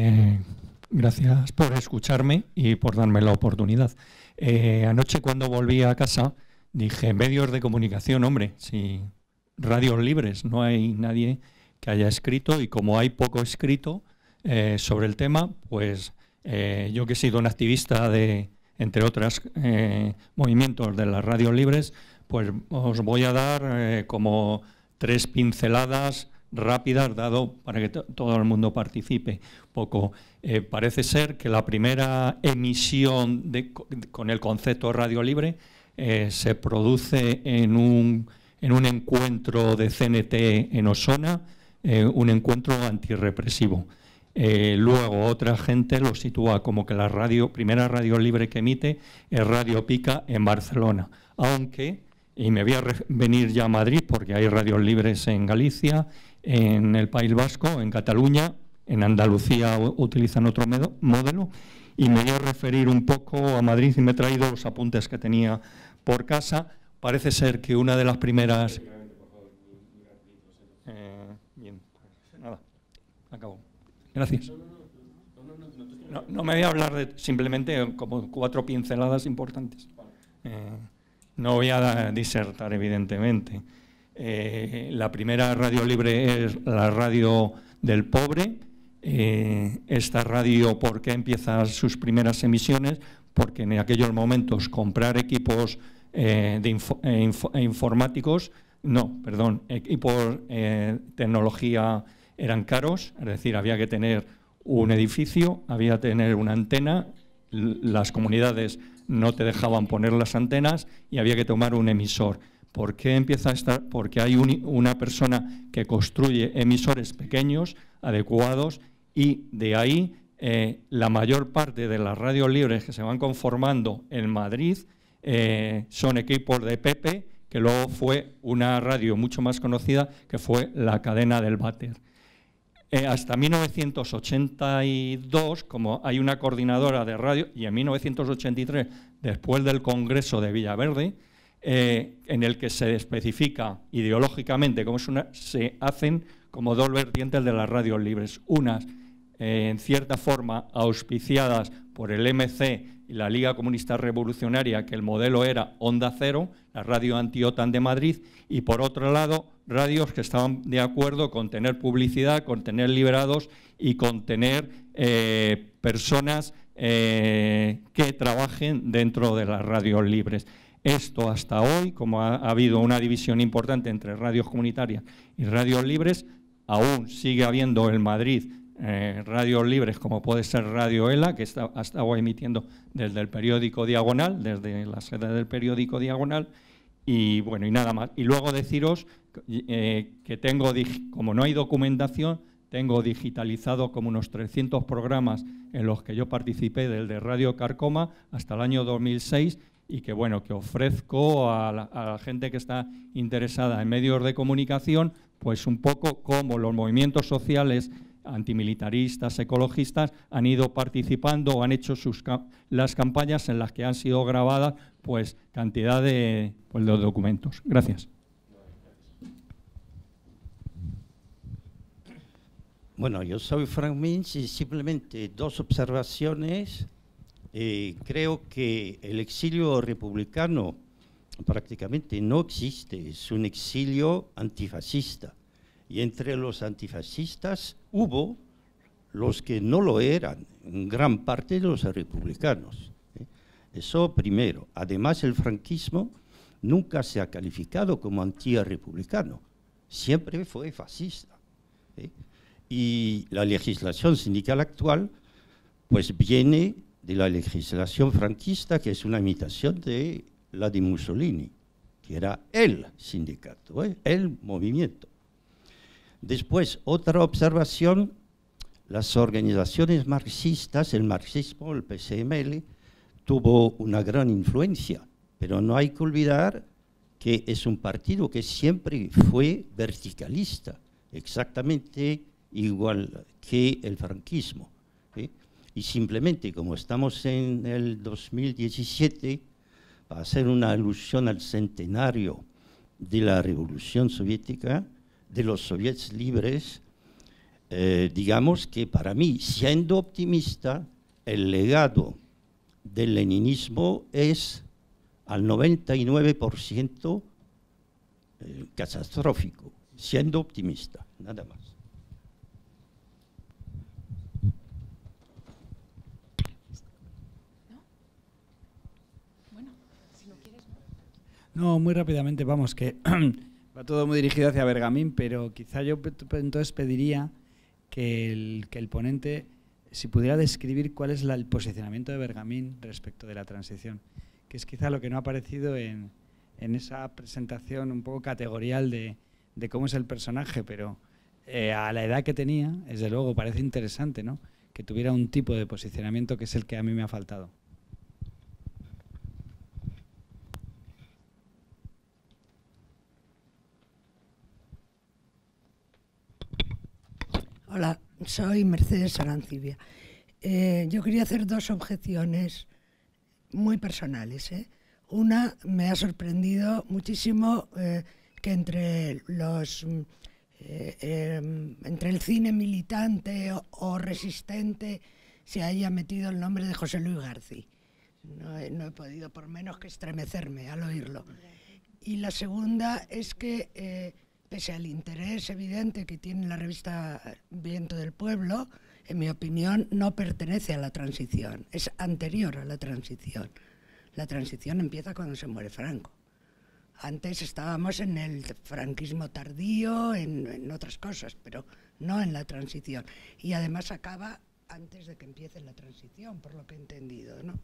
gracias por escucharme y por darme la oportunidad. Anoche cuando volví a casa dije, medios de comunicación, hombre, si radios libres, no hay nadie que haya escrito, y como hay poco escrito sobre el tema, pues yo que he sido un activista de, entre otros movimientos de las radios libres, pues os voy a dar como 3 pinceladas rápidas, dado para que todo el mundo participe poco. Parece ser que la primera emisión con el concepto radio libre se produce en un encuentro de CNT en Osona, un encuentro antirrepresivo. Luego otra gente lo sitúa como que la primera radio libre que emite es Radio Pica en Barcelona, aunque, y me voy a venir ya a Madrid porque hay radios libres en Galicia, en el País Vasco, en Cataluña, en Andalucía utilizan otro modelo, y me voy a referir un poco a Madrid y me he traído los apuntes que tenía por casa. Parece ser que una de las primeras... Gracias. No me voy a hablar de simplemente como 4 pinceladas importantes. No voy a disertar, evidentemente. La primera radio libre es la radio del pobre. Esta radio, ¿por qué empieza sus primeras emisiones? Porque en aquellos momentos comprar equipos informáticos, equipos tecnología eran caros, es decir, había que tener un edificio, había que tener una antena, las comunidades no te dejaban poner las antenas y había que tomar un emisor. ¿Por qué empieza a estar? Porque hay una persona que construye emisores pequeños, adecuados, y de ahí la mayor parte de las radios libres que se van conformando en Madrid son equipos de Pepe, que luego fue una radio mucho más conocida, que fue la cadena del váter. Hasta 1982, como hay una coordinadora de radio, y en 1983, después del Congreso de Villaverde, en el que se especifica ideológicamente cómo se hacen como 2 vertientes de las radios libres. Unas, en cierta forma, auspiciadas por el MC y la Liga Comunista Revolucionaria, que el modelo era Onda Cero, la radio anti-OTAN de Madrid, y por otro lado, radios que estaban de acuerdo con tener publicidad, con tener liberados y con tener personas que trabajen dentro de las radios libres. Esto hasta hoy, como ha habido una división importante entre radios comunitarias y radios libres, aún sigue habiendo en Madrid radios libres, como puede ser Radio ELA, que ha estado emitiendo desde el periódico Diagonal, desde la sede del periódico Diagonal, y bueno, y nada más. Y luego deciros que tengo, como no hay documentación, tengo digitalizado como unos 300 programas en los que yo participé, desde Radio Carcoma hasta el año 2006, y que bueno, que ofrezco a la gente que está interesada en medios de comunicación, pues un poco cómo los movimientos sociales antimilitaristas, ecologistas, han ido participando o han hecho las campañas en las que han sido grabadas pues cantidad de documentos. Gracias. Bueno, yo soy Frank Mins y simplemente 2 observaciones. Creo que el exilio republicano prácticamente no existe, es un exilio antifascista. Y entre los antifascistas hubo los que no lo eran, en gran parte de los republicanos. Eso primero. Además, el franquismo nunca se ha calificado como antirrepublicano, siempre fue fascista. Y la legislación sindical actual pues viene de la legislación franquista, que es una imitación de la de Mussolini, que era el sindicato, el movimiento. Después, otra observación, las organizaciones marxistas, el marxismo, el PCML, tuvo una gran influencia, pero no hay que olvidar que es un partido que siempre fue verticalista, exactamente igual que el franquismo. Y simplemente, como estamos en el 2017, para hacer una alusión al centenario de la Revolución Soviética, de los soviets libres, digamos que para mí, siendo optimista, el legado del leninismo es al 99% catastrófico, siendo optimista, nada más. No, muy rápidamente, vamos, que va todo muy dirigido hacia Bergamín, pero quizá yo entonces pediría que el ponente, si pudiera describir cuál es el posicionamiento de Bergamín respecto de la transición, que es quizá lo que no ha aparecido en esa presentación un poco categorial de cómo es el personaje, pero a la edad que tenía, desde luego parece interesante, ¿no?, que tuviera un tipo de posicionamiento que es el que a mí me ha faltado. Hola, soy Mercedes Arancibia. Yo quería hacer 2 objeciones muy personales. Una, me ha sorprendido muchísimo que entre los entre el cine militante o resistente se haya metido el nombre de José Luis García. No he podido por menos que estremecerme al oírlo. Y la segunda es que, pese al interés evidente que tiene la revista Viento del Pueblo, en mi opinión no pertenece a la transición, es anterior a la transición. La transición empieza cuando se muere Franco. Antes estábamos en el franquismo tardío, en otras cosas, pero no en la transición. Y además acaba antes de que empiece la transición, por lo que he entendido, ¿no?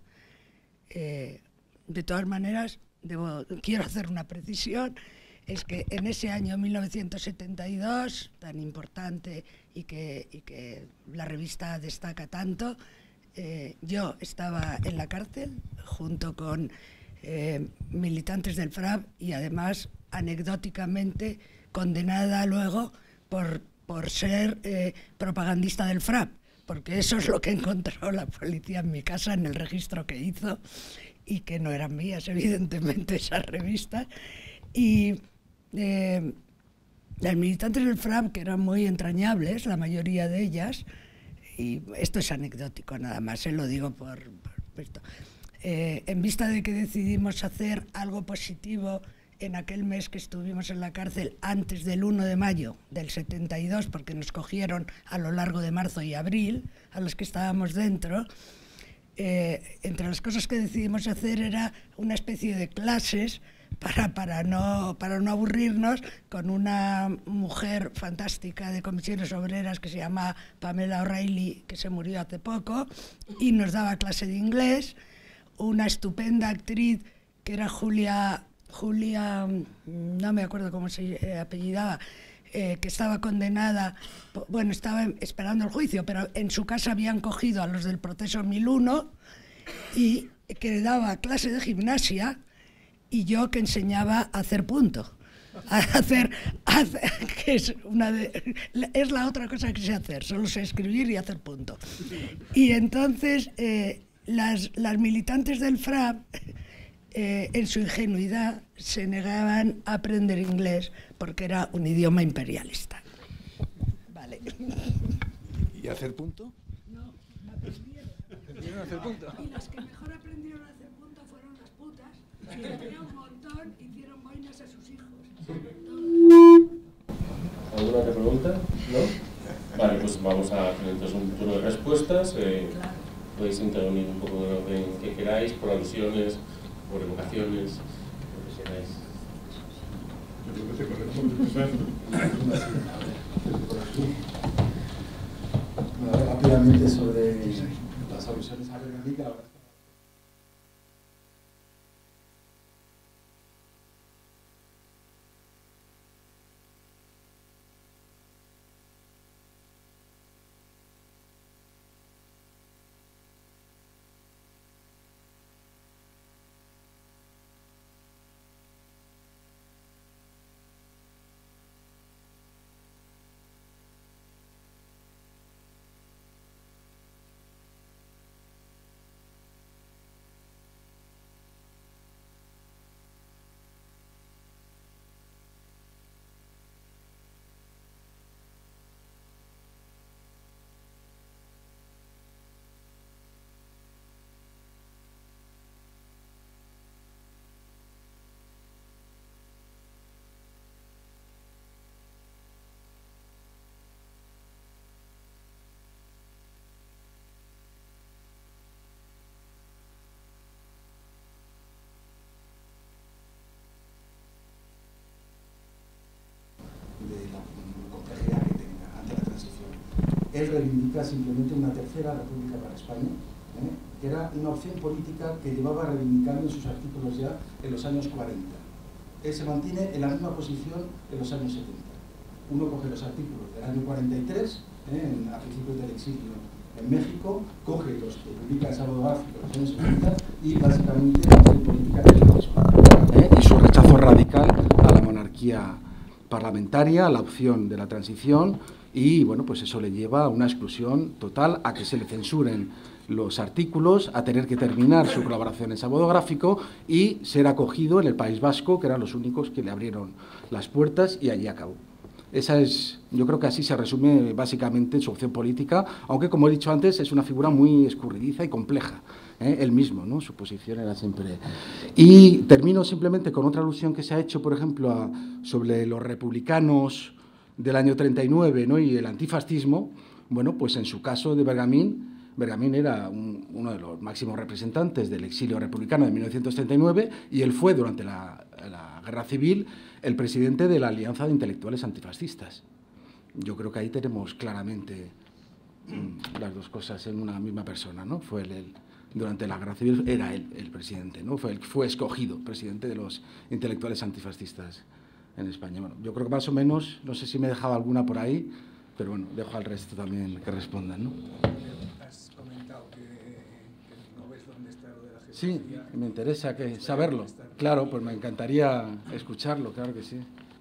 De todas maneras, quiero hacer una precisión, es que en ese año 1972, tan importante y que la revista destaca tanto, yo estaba en la cárcel junto con militantes del FRAP y además anecdóticamente condenada luego por ser propagandista del FRAP, porque eso es lo que encontró la policía en mi casa en el registro que hizo, y que no eran mías, evidentemente, esas revistas. Y las militantes del FRAP, que eran muy entrañables, la mayoría de ellas, y esto es anecdótico nada más, lo digo por esto, en vista de que decidimos hacer algo positivo en aquel mes que estuvimos en la cárcel antes del 1 de mayo del 72, porque nos cogieron a lo largo de marzo y abril, a los que estábamos dentro, entre las cosas que decidimos hacer era una especie de clases para no aburrirnos, con una mujer fantástica de comisiones obreras que se llama Pamela O'Reilly, que se murió hace poco, y nos daba clase de inglés, una estupenda actriz que era Julia, no me acuerdo cómo se apellidaba, que estaba condenada, bueno, estaba esperando el juicio, pero en su casa habían cogido a los del proceso 1001 y que daba clase de gimnasia, y yo que enseñaba a hacer punto, que es la otra cosa que sé hacer, solo sé escribir y hacer punto. Y entonces las militantes del FRAP, en su ingenuidad, se negaban a aprender inglés porque era un idioma imperialista. Vale. ¿Y hacer punto? No, aprendieron. ¿Aprendieron a hacer punto? Y las que mejor aprendieron a hacer punto fueron las putas, que había un montón, hicieron boinas a sus hijos. ¿Alguna otra pregunta? ¿No? Vale, pues vamos a hacer entonces un turno de respuestas. Podéis intervenir un poco en el orden que queráis, por alusiones, por evocaciones, lo que queráis. Rápidamente sobre las alusiones a Bergamin. Él reivindica simplemente una tercera república para España, que era una opción política que llevaba reivindicando en sus artículos ya en los años 40. Él se mantiene en la misma posición en los años 70. Uno coge los artículos del año 43, a principios del exilio en México, coge los que publica el Sábado Gráfico en los años 70 y básicamente la opción política del mismo. Y su rechazo radical a la monarquía parlamentaria, a la opción de la transición, y bueno, pues eso le lleva a una exclusión total, a que se le censuren los artículos, a tener que terminar su colaboración en Sábado Gráfico y ser acogido en el País Vasco, que eran los únicos que le abrieron las puertas, y allí acabó. Esa es, yo creo que así se resume básicamente su opción política, aunque, como he dicho antes, es una figura muy escurridiza y compleja. Él mismo, ¿no? Su posición era siempre... Y termino simplemente con otra alusión que se ha hecho, por ejemplo, sobre los republicanos del año 39, ¿no? Y el antifascismo. Bueno, pues en su caso de Bergamín era uno de los máximos representantes del exilio republicano de 1939 y él fue, durante la Guerra Civil, el presidente de la Alianza de Intelectuales Antifascistas. Yo creo que ahí tenemos claramente las dos cosas en una misma persona, ¿no? Fue él, durante la Guerra Civil era él el presidente, ¿no? Fue escogido presidente de los intelectuales antifascistas en España. Bueno, yo creo que más o menos, no sé si me he dejado alguna por ahí, pero bueno, dejo al resto también que respondan, ¿no? Has comentado que no ves dónde está lo de la geografía. Sí, me interesa saberlo. Claro, pues me encantaría escucharlo, claro que sí.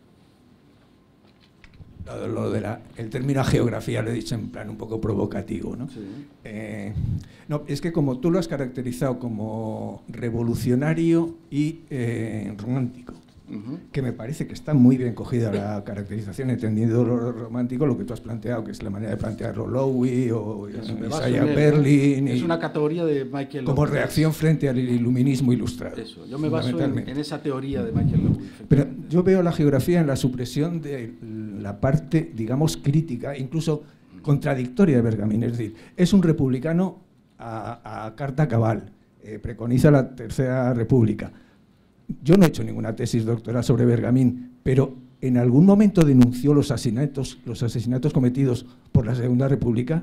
El término geografía lo he dicho en plan un poco provocativo, ¿no? Sí. No, es que como tú lo has caracterizado como revolucionario y romántico, que me parece que está muy bien cogida la caracterización, entendiendo lo romántico, lo que tú has planteado, que es la manera de plantearlo Lowy o Isaiah Berlin. Es una categoría de Michael como Lowy. Reacción frente al iluminismo ilustrado. Eso, yo me baso en esa teoría de Michael Lowy. Pero yo veo la geografía en la supresión de la parte, digamos, crítica, incluso contradictoria de Bergamín. Es decir, es un republicano a carta cabal, preconiza la Tercera República. Yo no he hecho ninguna tesis doctoral sobre Bergamín, pero ¿en algún momento denunció los asesinatos cometidos por la Segunda República?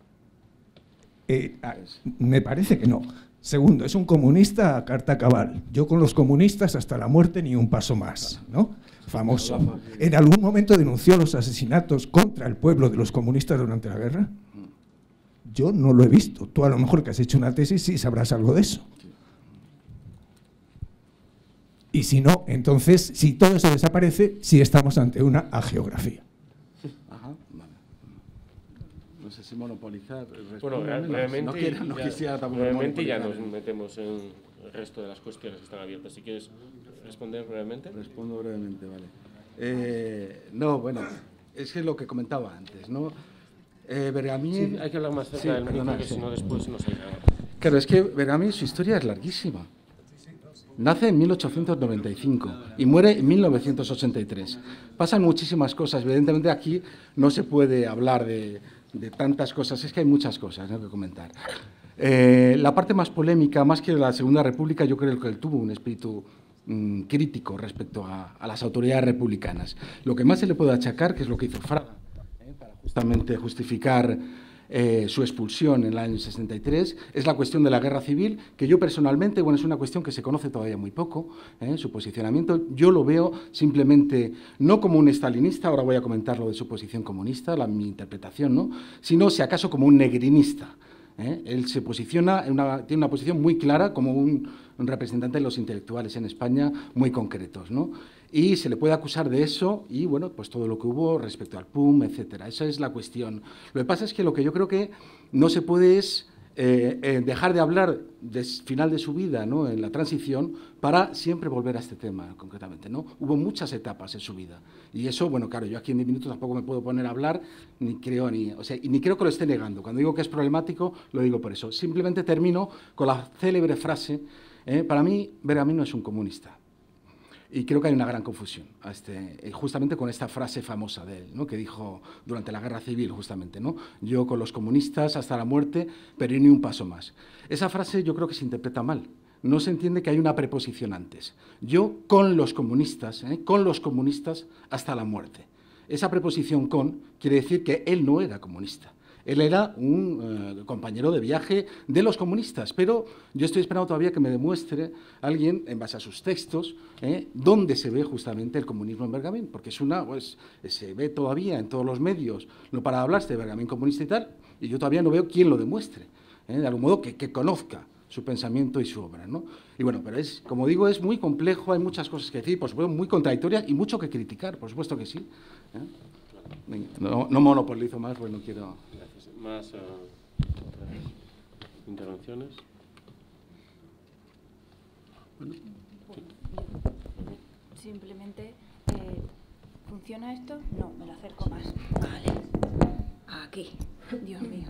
Me parece que no. Segundo, es un comunista a carta cabal. Yo con los comunistas hasta la muerte ni un paso más, ¿no? Famoso. ¿En algún momento denunció los asesinatos contra el pueblo de los comunistas durante la guerra? Yo no lo he visto. Tú a lo mejor que has hecho una tesis sí sabrás algo de eso. Y si no, entonces, si todo eso desaparece, sí estamos ante una ageografía. Ajá, vale. No sé si monopolizar. Bueno, realmente no quisiera tampoco realmente ya nos metemos en el resto de las cuestiones que están abiertas. Si quieres responder brevemente. Respondo brevemente, vale. No, bueno, es que lo que comentaba antes, ¿no? Bergamín... Sí, hay que hablar más cerca del micro, que si no después nos oirá. Claro, es que Bergamín, su historia es larguísima. Nace en 1895 y muere en 1983. Pasan muchísimas cosas. Evidentemente aquí no se puede hablar de tantas cosas. Es que hay muchas cosas, ¿no?, que comentar. La parte más polémica, más que la Segunda República, yo creo que él tuvo un espíritu crítico respecto a las autoridades republicanas. Lo que más se le puede achacar, que es lo que hizo Fraga, para justamente justificar su expulsión en el año 63, es la cuestión de la guerra civil, que yo personalmente, bueno, es una cuestión que se conoce todavía muy poco, su posicionamiento. Yo lo veo simplemente no como un estalinista, ahora voy a comentar lo de su posición comunista, mi interpretación, ¿no?, sino si acaso como un negrinista. Él se posiciona, tiene una posición muy clara como un representante de los intelectuales en España muy concretos, ¿no? Y se le puede acusar de eso y, bueno, pues todo lo que hubo respecto al PUM, etcétera. Esa es la cuestión. Lo que pasa es que lo que yo creo que no se puede es dejar de hablar del final de su vida, ¿no?, en la transición, para siempre volver a este tema concretamente, ¿no? Hubo muchas etapas en su vida y eso, bueno, claro, yo aquí en 10 minutos tampoco me puedo poner a hablar, ni creo que lo esté negando. Cuando digo que es problemático, lo digo por eso. Simplemente termino con la célebre frase, para mí Bergamín no es un comunista. Y creo que hay una gran confusión justamente con esta frase famosa de él, ¿no?, que dijo durante la Guerra Civil, justamente, ¿no? Yo con los comunistas hasta la muerte, pero ni un paso más. Esa frase yo creo que se interpreta mal. No se entiende que hay una preposición antes. Yo con los comunistas hasta la muerte. Esa preposición con quiere decir que él no era comunista. Él era un compañero de viaje de los comunistas, pero yo estoy esperando todavía que me demuestre alguien, en base a sus textos, dónde se ve justamente el comunismo en Bergamín, porque se ve todavía en todos los medios, no para hablarse de Bergamín comunista y tal, y yo todavía no veo quién lo demuestre, de algún modo que conozca su pensamiento y su obra, ¿no? Y bueno, pero como digo, es muy complejo, hay muchas cosas que decir, por supuesto, muy contradictorias y mucho que criticar, por supuesto que sí. No monopolizo más, pues no quiero... Gracias. ¿Más intervenciones? Simplemente ¿Funciona esto? No, me lo acerco más. Vale. Aquí. Dios mío.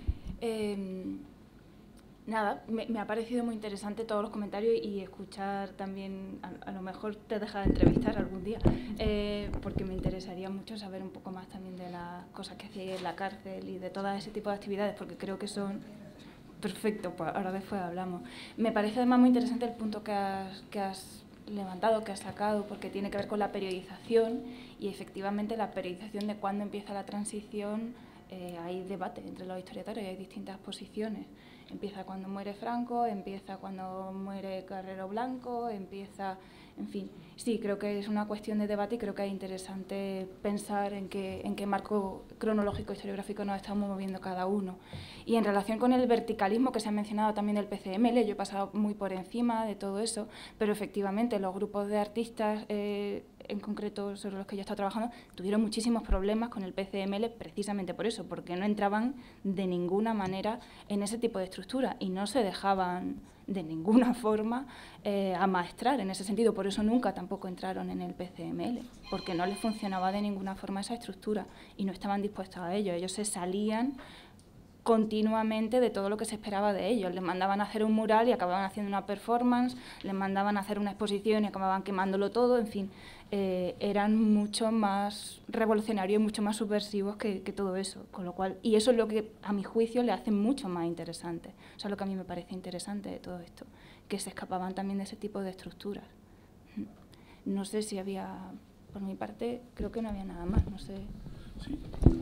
Nada, me ha parecido muy interesante todos los comentarios y escuchar también, a lo mejor te deja de entrevistar algún día, porque me interesaría mucho saber un poco más también de las cosas que hacéis en la cárcel y de todo ese tipo de actividades, porque creo que son... Perfecto, pues ahora después hablamos. Me parece además muy interesante el punto que has levantado, que has sacado, porque tiene que ver con la periodización y efectivamente la periodización de cuándo empieza la transición. Hay debate entre los historiadores, hay distintas posiciones. Empieza cuando muere Franco, empieza cuando muere Carrero Blanco, empieza... En fin, sí, creo que es una cuestión de debate y creo que es interesante pensar en qué marco cronológico historiográfico nos estamos moviendo cada uno. Y en relación con el verticalismo que se ha mencionado también del PCML, yo he pasado muy por encima de todo eso, pero efectivamente los grupos de artistas, en concreto sobre los que yo he estado trabajando, tuvieron muchísimos problemas con el PCML precisamente por eso, porque no entraban de ninguna manera en ese tipo de estructura y no se dejaban de ninguna forma amaestrar en ese sentido. Por eso nunca tampoco entraron en el PCML, porque no les funcionaba de ninguna forma esa estructura y no estaban dispuestos a ello. Ellos se salían continuamente de todo lo que se esperaba de ellos. Les mandaban a hacer un mural y acababan haciendo una performance, les mandaban a hacer una exposición y acababan quemándolo todo, en fin, eran mucho más revolucionarios y mucho más subversivos que todo eso, con lo cual, y eso es lo que a mi juicio le hace mucho más interesante. O sea, lo que a mí me parece interesante de todo esto, que se escapaban también de ese tipo de estructuras. No sé si había, por mi parte, creo que no había nada más, no sé. Sí.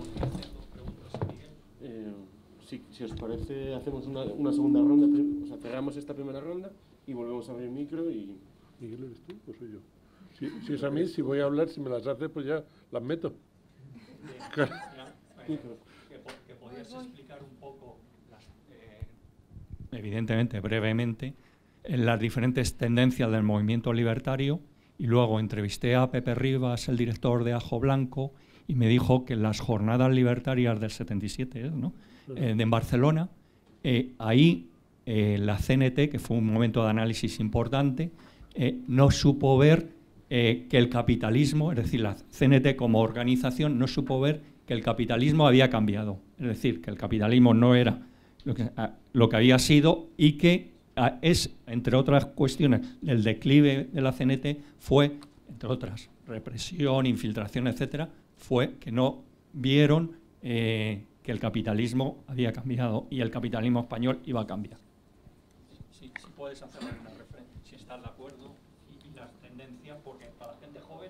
Sí, si os parece, hacemos una segunda ronda, o sea, cerramos esta primera ronda y volvemos a abrir el micro y... ¿Miguel eres tú o soy yo? Si es a mí, si voy a hablar, si me las haces, pues ya las meto. Que podías explicar un poco, evidentemente, brevemente, las diferentes tendencias del movimiento libertario, y luego entrevisté a Pepe Rivas, el director de Ajo Blanco, y me dijo que en las jornadas libertarias del 77, ¿no? En Barcelona, ahí la CNT, que fue un momento de análisis importante, no supo ver que el capitalismo, es decir, la CNT como organización no supo ver que el capitalismo había cambiado, es decir, que el capitalismo no era lo que había sido y que es, entre otras cuestiones, el declive de la CNT fue, entre otras, represión, infiltración, etcétera, fue que no vieron que el capitalismo había cambiado y el capitalismo español iba a cambiar. Si puedes hacer una referencia, si estás de acuerdo, y las tendencias, porque para la gente joven...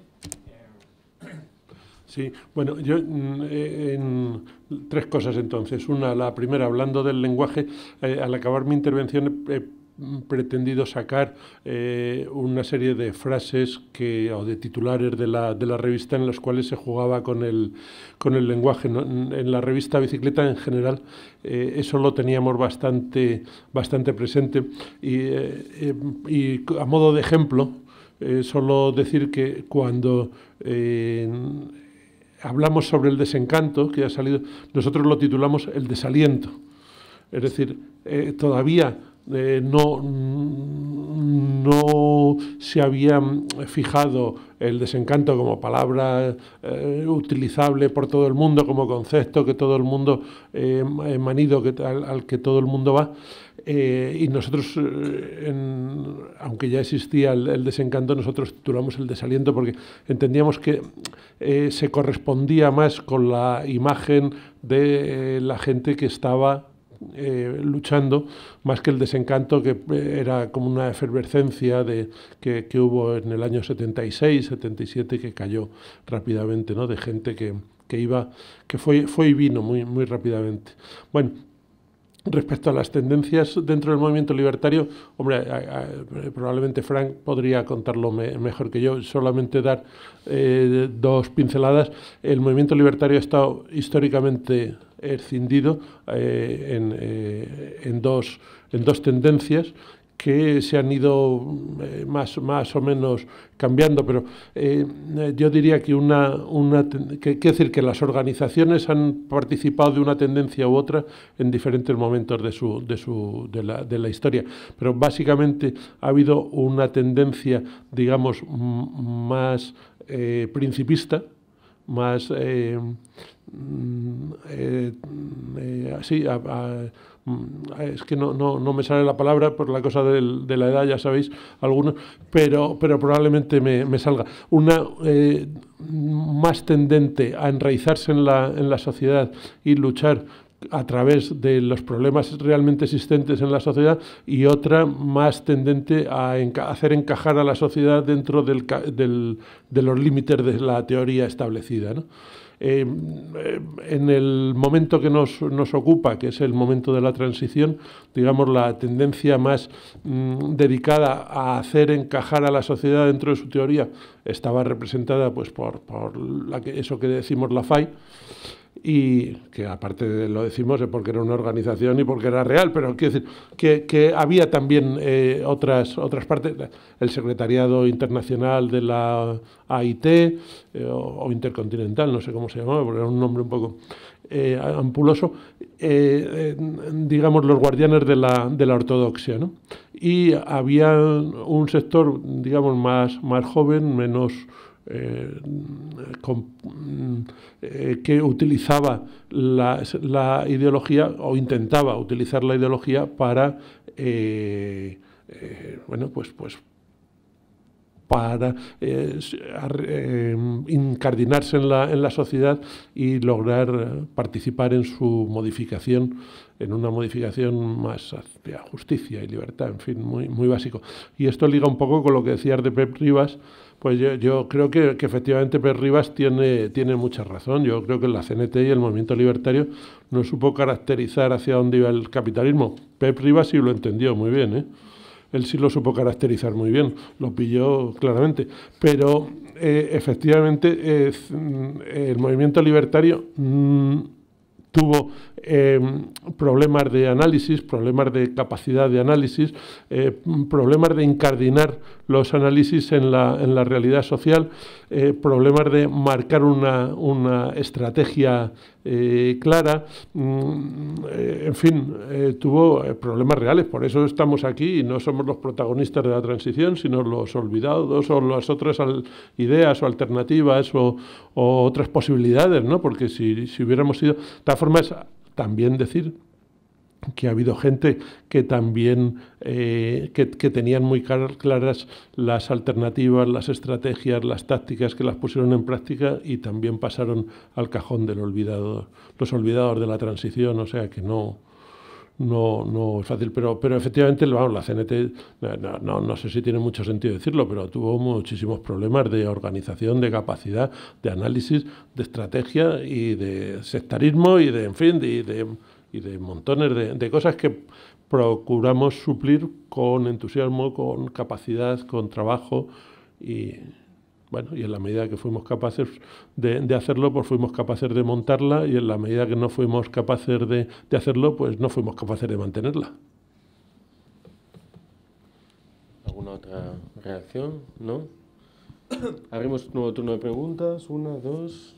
Sí, bueno, yo tres cosas entonces. La primera, hablando del lenguaje, al acabar mi intervención pretendido sacar una serie de frases o de titulares de la revista en los cuales se jugaba con el lenguaje, ¿no? En la revista Bicicleta en general eso lo teníamos bastante presente y a modo de ejemplo solo decir que cuando hablamos sobre el desencanto que ha salido, nosotros lo titulamos el desaliento, es decir, todavía no se había fijado el desencanto como palabra utilizable por todo el mundo, como concepto que todo el mundo, manido al que todo el mundo va, y nosotros, aunque ya existía el desencanto, nosotros titulamos el desaliento porque entendíamos que se correspondía más con la imagen de la gente que estaba luchando, más que el desencanto, que era como una efervescencia que hubo en el año 76, 77, que cayó rápidamente, ¿no? De gente que fue y vino muy rápidamente. Bueno, respecto a las tendencias dentro del movimiento libertario, hombre, probablemente Frank podría contarlo mejor que yo, solamente dar dos pinceladas. El movimiento libertario ha estado históricamente escindido en dos tendencias que se han ido más o menos cambiando, pero yo diría que quiero decir que las organizaciones han participado de una tendencia u otra en diferentes momentos de la historia, pero básicamente ha habido una tendencia, digamos, más principista, es que no me sale la palabra por la cosa de la edad, ya sabéis, algunos, pero probablemente me salga. Una más tendente a enraizarse en la sociedad y luchar a través de los problemas realmente existentes en la sociedad, y otra más tendente a hacer encajar a la sociedad dentro de los límites de la teoría establecida, ¿no? En el momento que nos ocupa, que es el momento de la transición, digamos, la tendencia más dedicada a hacer encajar a la sociedad dentro de su teoría estaba representada pues por eso que decimos la FAI, y que aparte de lo decimos es porque era una organización y porque era real, pero quiero decir que había también otras partes, el secretariado internacional de la AIT o intercontinental, no sé cómo se llamaba, porque era un nombre un poco ampuloso, digamos los guardianes de la ortodoxia, ¿no? Y había un sector, digamos, más joven, menos que utilizaba la ideología, o intentaba utilizar la ideología para para incardinarse en la sociedad y lograr participar en su modificación, en una modificación más hacia justicia y libertad, en fin, muy básico. Y esto liga un poco con lo que decías de Pep Ribas. Pues yo creo que efectivamente Pep Ribas tiene mucha razón. Yo creo que la CNT y el movimiento libertario no supo caracterizar hacia dónde iba el capitalismo. Pep Ribas sí lo entendió muy bien, ¿eh? Él sí lo supo caracterizar muy bien, lo pilló claramente. Pero efectivamente el movimiento libertario tuvo problemas de análisis, problemas de capacidad de análisis, problemas de incardinar los análisis en la realidad social, problemas de marcar una estrategia clara, en fin, tuvo problemas reales. Por eso estamos aquí y no somos los protagonistas de la transición, sino los olvidados o las otras ideas o alternativas o otras posibilidades, ¿no? Porque si hubiéramos sido... De todas formas, también decir que ha habido gente que también que tenían muy claras las alternativas, las estrategias, las tácticas, que las pusieron en práctica y también pasaron al cajón del olvidado, los olvidados de la transición. O sea que no es fácil, pero efectivamente, vamos, la CNT, no sé si tiene mucho sentido decirlo, pero tuvo muchísimos problemas de organización, de capacidad, de análisis, de estrategia y de sectarismo y de montones de cosas que procuramos suplir con entusiasmo, con capacidad, con trabajo y en la medida que fuimos capaces de hacerlo, pues fuimos capaces de montarla, y en la medida que no fuimos capaces de hacerlo, pues no fuimos capaces de mantenerla. ¿Alguna otra reacción? ¿No? Abrimos un nuevo turno de preguntas. 1, 2...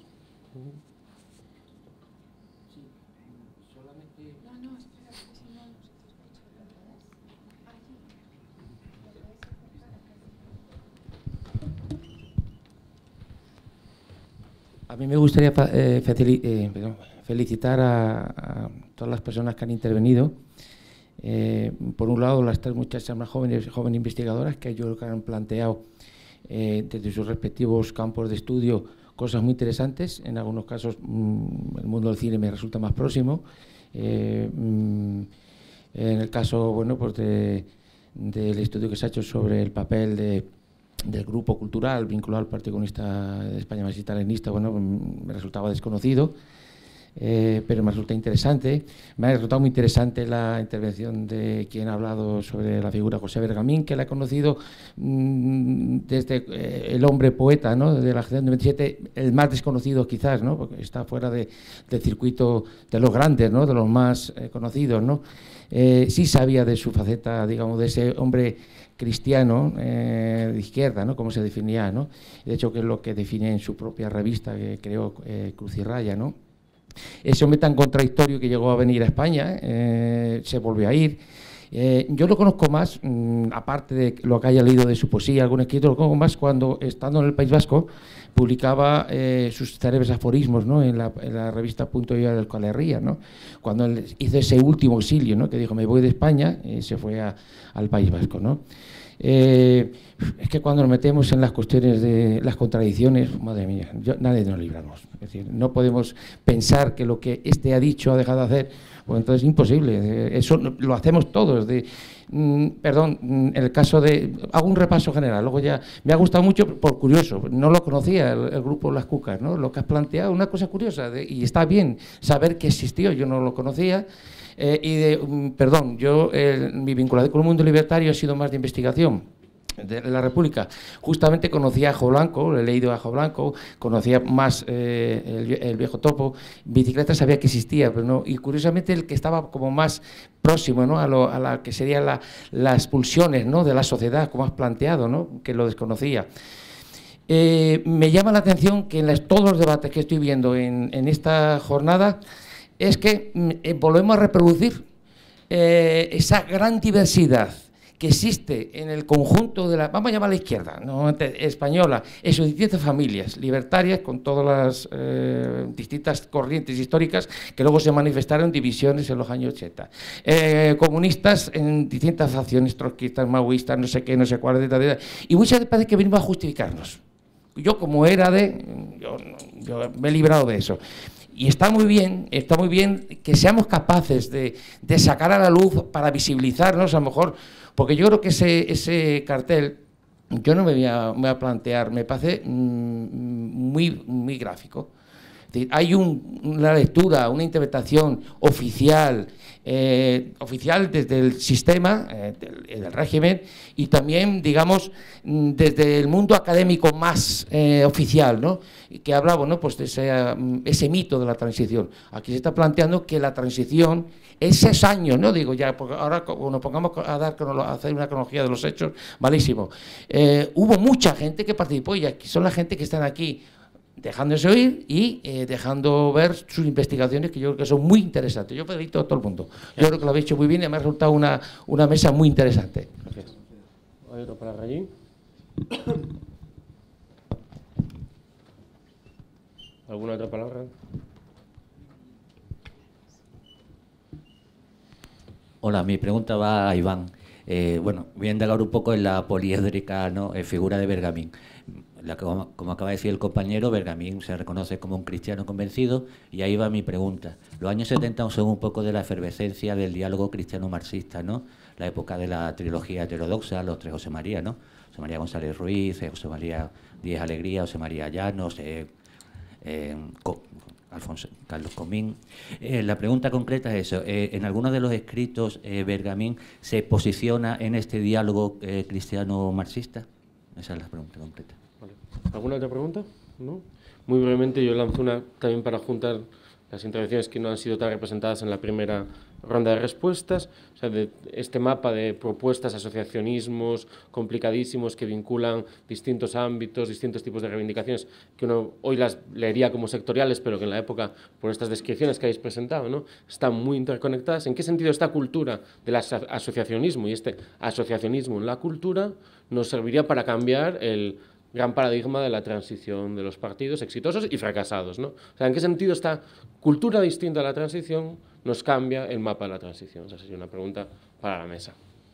A mí me gustaría felicitar a todas las personas que han intervenido. Por un lado, las 3 muchachas más jóvenes investigadoras, que ellos han planteado desde sus respectivos campos de estudio cosas muy interesantes. En algunos casos el mundo del cine me resulta más próximo. En el caso pues del estudio que se ha hecho sobre el papel del grupo cultural vinculado al Partido Comunista de España marxista-leninista, me resultaba desconocido, pero me resulta interesante. Me ha resultado muy interesante la intervención de quien ha hablado sobre la figura José Bergamín, que la he conocido desde el hombre poeta, ¿no?, de la generación de 27, el más desconocido quizás, ¿no?, porque está fuera del circuito de los grandes, ¿no?, de los más conocidos, ¿no? Sí sabía de su faceta, digamos, de ese hombre cristiano de izquierda, ¿no?, como se definía, ¿no? De hecho, que es lo que define en su propia revista que creó Cruz y Raya, ¿no? Ese hombre tan contradictorio que llegó a venir a España, se volvió a ir, Yo lo conozco más, aparte de lo que haya leído de su poesía, algún escrito, lo conozco más cuando, estando en el País Vasco, publicaba sus célebres aforismos, ¿no?, en la revista Punto y del Euskal Herria, ¿no?, cuando él hizo ese último exilio, ¿no?, que dijo, me voy de España, y se fue al País Vasco, ¿no? Es que cuando nos metemos en las cuestiones de las contradicciones, madre mía, nadie nos libramos. Es decir, no podemos pensar que lo que este ha dicho, ha dejado de hacer, pues entonces es imposible. Eso lo hacemos todos. Perdón, en el caso de... Hago un repaso general, luego ya... Me ha gustado mucho, por curioso, no lo conocía el grupo Las Cucas, ¿no? Lo que has planteado, una cosa curiosa, y está bien saber que existió, yo no lo conocía. Mi vinculación con el mundo libertario ha sido más de investigación de la República. Justamente conocía a Ajo Blanco, he leído a Ajo Blanco, conocía más el viejo topo, bicicleta sabía que existía, pero no, y curiosamente el que estaba como más próximo, ¿no?, a la que serían las pulsiones, ¿no?, de la sociedad, como has planteado, ¿no?, que lo desconocía. Me llama la atención que en todos los debates que estoy viendo en esta jornada es que volvemos a reproducir esa gran diversidad que existe en el conjunto de la, vamos a llamar la izquierda, ¿no?, española, en sus distintas familias libertarias, con todas las distintas corrientes históricas que luego se manifestaron en divisiones en los años 80. Comunistas en distintas facciones, trotskistas, maoístas, no sé qué, no sé cuáles, y muchas veces parece que venimos a justificarnos. Yo, como era yo me he librado de eso. Y está muy bien que seamos capaces de sacar a la luz para visibilizarnos, a lo mejor, porque yo creo que ese cartel, yo no me voy a plantear, me parece muy gráfico. Es decir, hay una lectura, una interpretación oficial desde el sistema, del régimen, y también, digamos, desde el mundo académico más oficial, ¿no?, que habla, bueno, pues de ese mito de la transición. Aquí se está planteando que la transición, esos años, no digo ya, porque ahora cuando nos pongamos a hacer una cronología de los hechos, malísimo. Hubo mucha gente que participó, y aquí son la gente que están aquí dejándose oír y dejando ver sus investigaciones, que yo creo que son muy interesantes. Yo felicito a todo el mundo. Yo creo que lo habéis hecho muy bien y me ha resultado una mesa muy interesante. Gracias. ¿Hay otro para allí? ¿Alguna otra palabra? Hola, mi pregunta va a Iván. Bueno, voy a indagar un poco en la poliédrica, ¿no?, figura de Bergamín. Como acaba de decir el compañero, Bergamín se reconoce como un cristiano convencido, y ahí va mi pregunta. Los años 70 son un poco de la efervescencia del diálogo cristiano-marxista, ¿no?, la época de la trilogía heterodoxa, los tres José María, ¿no?, José María González Ruiz, José María Díez Alegría, José María Llanos, Carlos Comín. La pregunta concreta es eso. En algunos de los escritos, Bergamín se posiciona en este diálogo cristiano-marxista. Esa es la pregunta concreta. Vale. ¿Alguna otra pregunta? ¿No? Muy brevemente, yo lanzo una también para juntar las intervenciones que no han sido tan representadas en la primera ronda de respuestas, o sea, de este mapa de propuestas, asociacionismos complicadísimos que vinculan distintos ámbitos, distintos tipos de reivindicaciones, que uno hoy las leería como sectoriales, pero que en la época, por estas descripciones que habéis presentado, ¿no?, están muy interconectadas. ¿En qué sentido esta cultura del asociacionismo y este asociacionismo en la cultura nos serviría para cambiar el gran paradigma de la transición de los partidos exitosos y fracasados, ¿no? O sea, ¿en qué sentido esta cultura distinta a la transición nos cambia el mapa de la transición? Esa sería una pregunta para la mesa.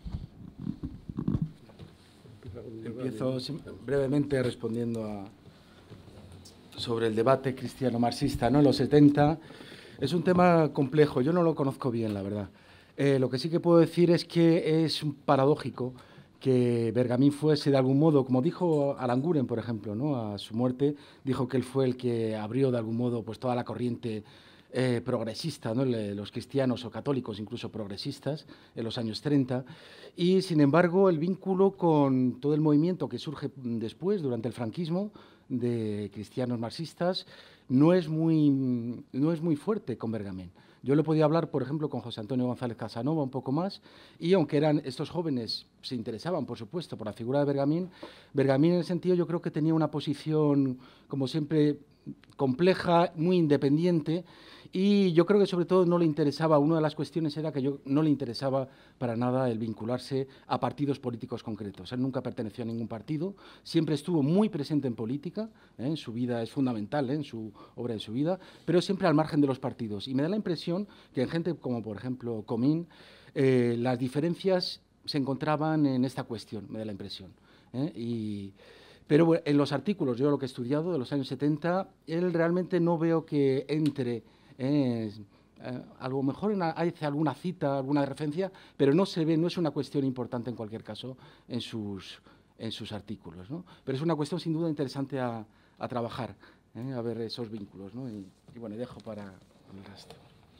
Empiezo brevemente respondiendo sobre el debate cristiano-marxista, ¿no?, en los 70. Es un tema complejo, yo no lo conozco bien, la verdad. Lo que sí que puedo decir es que es paradójico que Bergamín fuese de algún modo, como dijo Aranguren, por ejemplo, ¿no?, a su muerte, dijo que él fue el que abrió de algún modo pues toda la corriente progresista, ¿no?, los cristianos o católicos, incluso progresistas, en los años 30, y sin embargo el vínculo con todo el movimiento que surge después, durante el franquismo, de cristianos marxistas, no es muy fuerte con Bergamín. Yo le podía hablar, por ejemplo, con José Antonio González Casanova un poco más, y aunque estos jóvenes se interesaban, por supuesto, por la figura de Bergamín, Bergamín en ese sentido yo creo que tenía una posición, como siempre compleja, muy independiente, y yo creo que sobre todo no le interesaba, una de las cuestiones era que no le interesaba para nada el vincularse a partidos políticos concretos. Él nunca perteneció a ningún partido, siempre estuvo muy presente en política, en su vida es fundamental, en su obra, en su vida, pero siempre al margen de los partidos. Y me da la impresión que en gente como, por ejemplo, Comín, las diferencias se encontraban en esta cuestión, me da la impresión. Pero en los artículos, yo lo que he estudiado de los años 70, él realmente no veo que entre, a lo mejor hace alguna cita, alguna referencia, pero no se ve, no es una cuestión importante en cualquier caso en sus artículos, ¿no? Pero es una cuestión sin duda interesante a trabajar, a ver esos vínculos, ¿no? Y bueno, dejo para el resto.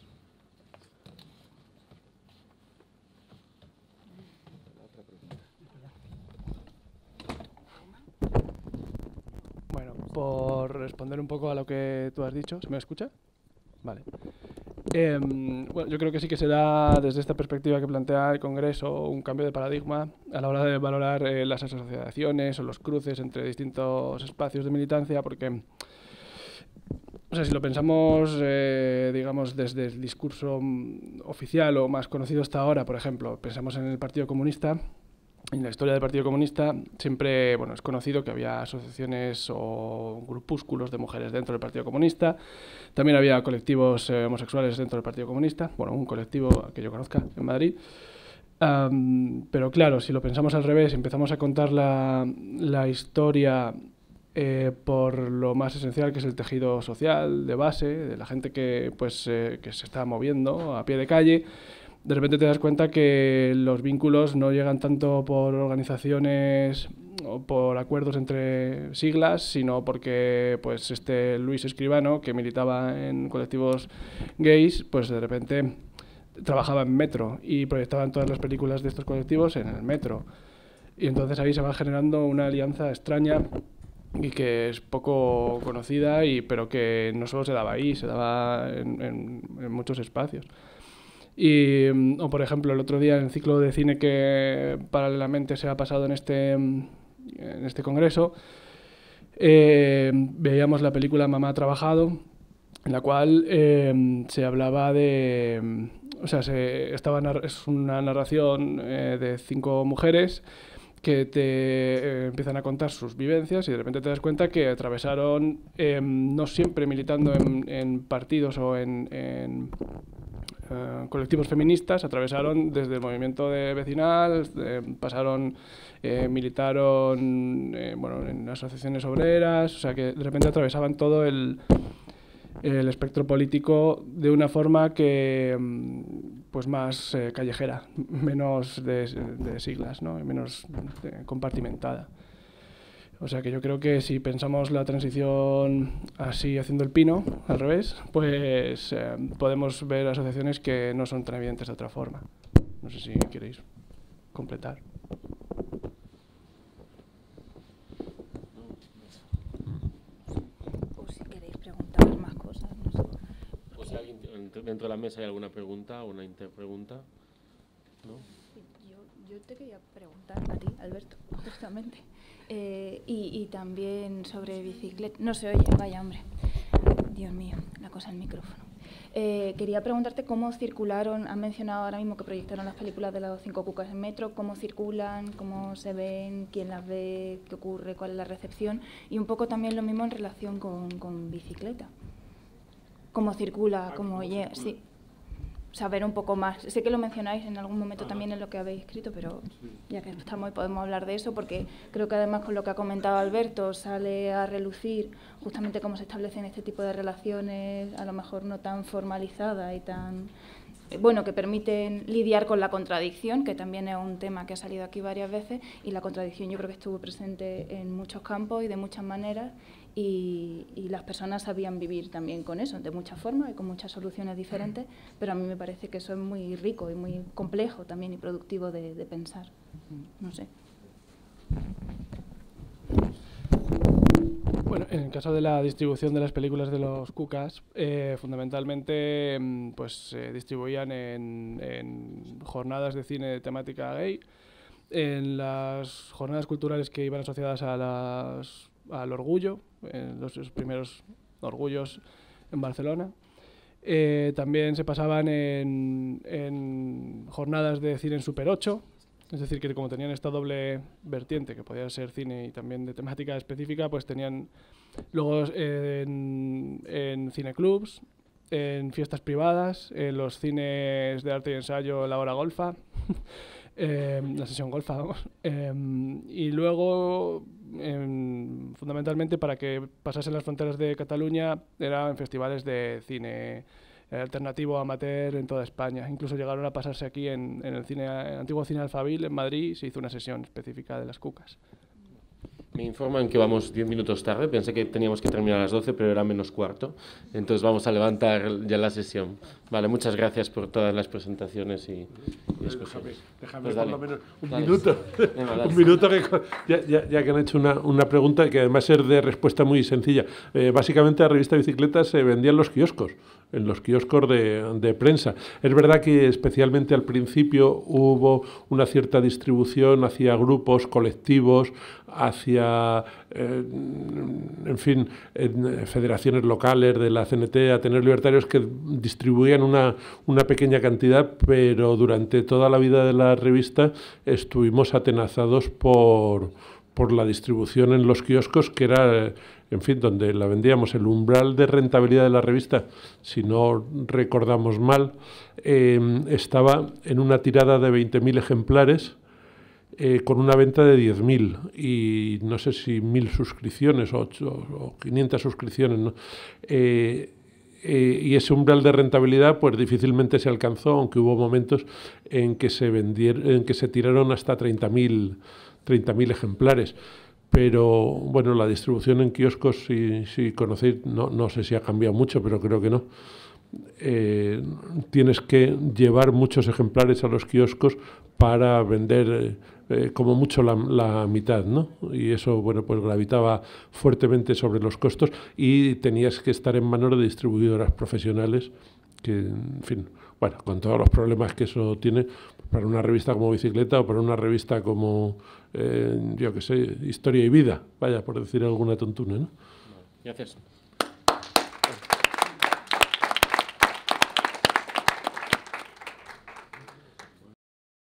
Bueno, por responder un poco a lo que tú has dicho, ¿se me escucha? Vale. Bueno, yo creo que sí que se da, desde esta perspectiva que plantea el Congreso, un cambio de paradigma a la hora de valorar las asociaciones o los cruces entre distintos espacios de militancia, porque, o sea, si lo pensamos, digamos, desde el discurso oficial o más conocido hasta ahora, por ejemplo, pensamos en el Partido Comunista. En la historia del Partido Comunista siempre, bueno, es conocido que había asociaciones o grupúsculos de mujeres dentro del Partido Comunista. También había colectivos homosexuales dentro del Partido Comunista, bueno, un colectivo que yo conozca en Madrid. Pero claro, si lo pensamos al revés, empezamos a contar la historia por lo más esencial, que es el tejido social de base, de la gente que se está moviendo a pie de calle. De repente te das cuenta que los vínculos no llegan tanto por organizaciones o por acuerdos entre siglas, sino porque pues Luis Escribano, que militaba en colectivos gays, pues de repente trabajaba en Metro y proyectaban todas las películas de estos colectivos en el Metro. Y entonces ahí se va generando una alianza extraña y que es poco conocida, pero que no solo se daba ahí, se daba en muchos espacios. O por ejemplo, el otro día en el ciclo de cine que paralelamente se ha pasado en este congreso, veíamos la película Mamá ha trabajado, en la cual se hablaba de... O sea, es una narración de 5 mujeres que te empiezan a contar sus vivencias y de repente te das cuenta que atravesaron, no siempre militando en partidos o en colectivos feministas, atravesaron desde el movimiento vecinal, militaron bueno, en asociaciones obreras, o sea que de repente atravesaban todo el espectro político de una forma que pues más callejera, menos de siglas, ¿no? Menos compartimentada. O sea que yo creo que si pensamos la transición así, haciendo el pino, al revés, pues podemos ver asociaciones que no son tan evidentes de otra forma. No sé si queréis completar. O si queréis preguntar más cosas, no sé. O si alguien dentro de la mesa hay alguna pregunta o una interpregunta, ¿no? Yo te quería preguntar a ti, Alberto, justamente. Y también sobre bicicleta. No se oye, vaya hombre. Dios mío, la cosa del micrófono. Quería preguntarte cómo circularon, han mencionado ahora mismo que proyectaron las películas de los 5 cucas en Metro, cómo circulan, cómo se ven, quién las ve, qué ocurre, cuál es la recepción, y un poco también lo mismo en relación con bicicleta. Cómo circula, cómo llega, sí. Saber un poco más. Sé que lo mencionáis en algún momento también en lo que habéis escrito, pero ya que estamos y podemos hablar de eso, porque creo que además con lo que ha comentado Alberto sale a relucir justamente cómo se establecen este tipo de relaciones, a lo mejor no tan formalizadas y tan... bueno, que permiten lidiar con la contradicción, que también es un tema que ha salido aquí varias veces, y la contradicción yo creo que estuvo presente en muchos campos y de muchas maneras, y las personas sabían vivir también con eso, de muchas formas y con muchas soluciones diferentes, pero a mí me parece que eso es muy rico y muy complejo también y productivo de pensar. No sé. Bueno, en el caso de la distribución de las películas de los cucas, fundamentalmente pues se distribuían en jornadas de cine de temática gay, en las jornadas culturales que iban asociadas al orgullo, en los primeros Orgullos en Barcelona. También se pasaban en jornadas de cine en Super 8, es decir, que como tenían esta doble vertiente, que podía ser cine y también de temática específica, pues tenían luego en cineclubs, en fiestas privadas, en los cines de arte y ensayo, la hora golfa, la sesión golfa, vamos. Y luego, fundamentalmente, para que pasasen las fronteras de Cataluña, era en festivales de cine alternativo, amateur, en toda España. Incluso llegaron a pasarse aquí en el antiguo cine Alfabil, en Madrid, se hizo una sesión específica de las cucas. Me informan que vamos 10 minutos tarde, pensé que teníamos que terminar a las 12, pero era menos cuarto, entonces vamos a levantar ya la sesión. Vale, muchas gracias por todas las presentaciones y discusiones. Déjame pues por lo menos un dale. minuto, Venga, un minuto ya que han hecho una pregunta que además es de respuesta muy sencilla. Básicamente la revista Bicicleta se vendía en los kioscos de prensa. Es verdad que especialmente al principio hubo una cierta distribución hacia grupos, colectivos, hacia, en fin, federaciones locales de la CNT, Ateneos Libertarios, que distribuían una pequeña cantidad, pero durante toda la vida de la revista estuvimos atenazados por la distribución en los kioscos, que era, en fin, donde la vendíamos. El umbral de rentabilidad de la revista, si no recordamos mal, estaba en una tirada de 20.000 ejemplares, con una venta de 10.000 y no sé si 1.000 suscripciones o 500 suscripciones, ¿no? Y ese umbral de rentabilidad pues difícilmente se alcanzó, aunque hubo momentos en que se tiraron hasta 30.000 ejemplares. Pero bueno, la distribución en kioscos, si conocéis, no sé si ha cambiado mucho, pero creo que no. Tienes que llevar muchos ejemplares a los kioscos para vender como mucho la mitad, ¿no? Y eso, bueno, pues gravitaba fuertemente sobre los costos y tenías que estar en manos de distribuidoras profesionales que, en fin, bueno, con todos los problemas que eso tiene, para una revista como Bicicleta o para una revista como, yo qué sé, Historia y Vida, vaya, por decir alguna tontuna, ¿no? Gracias.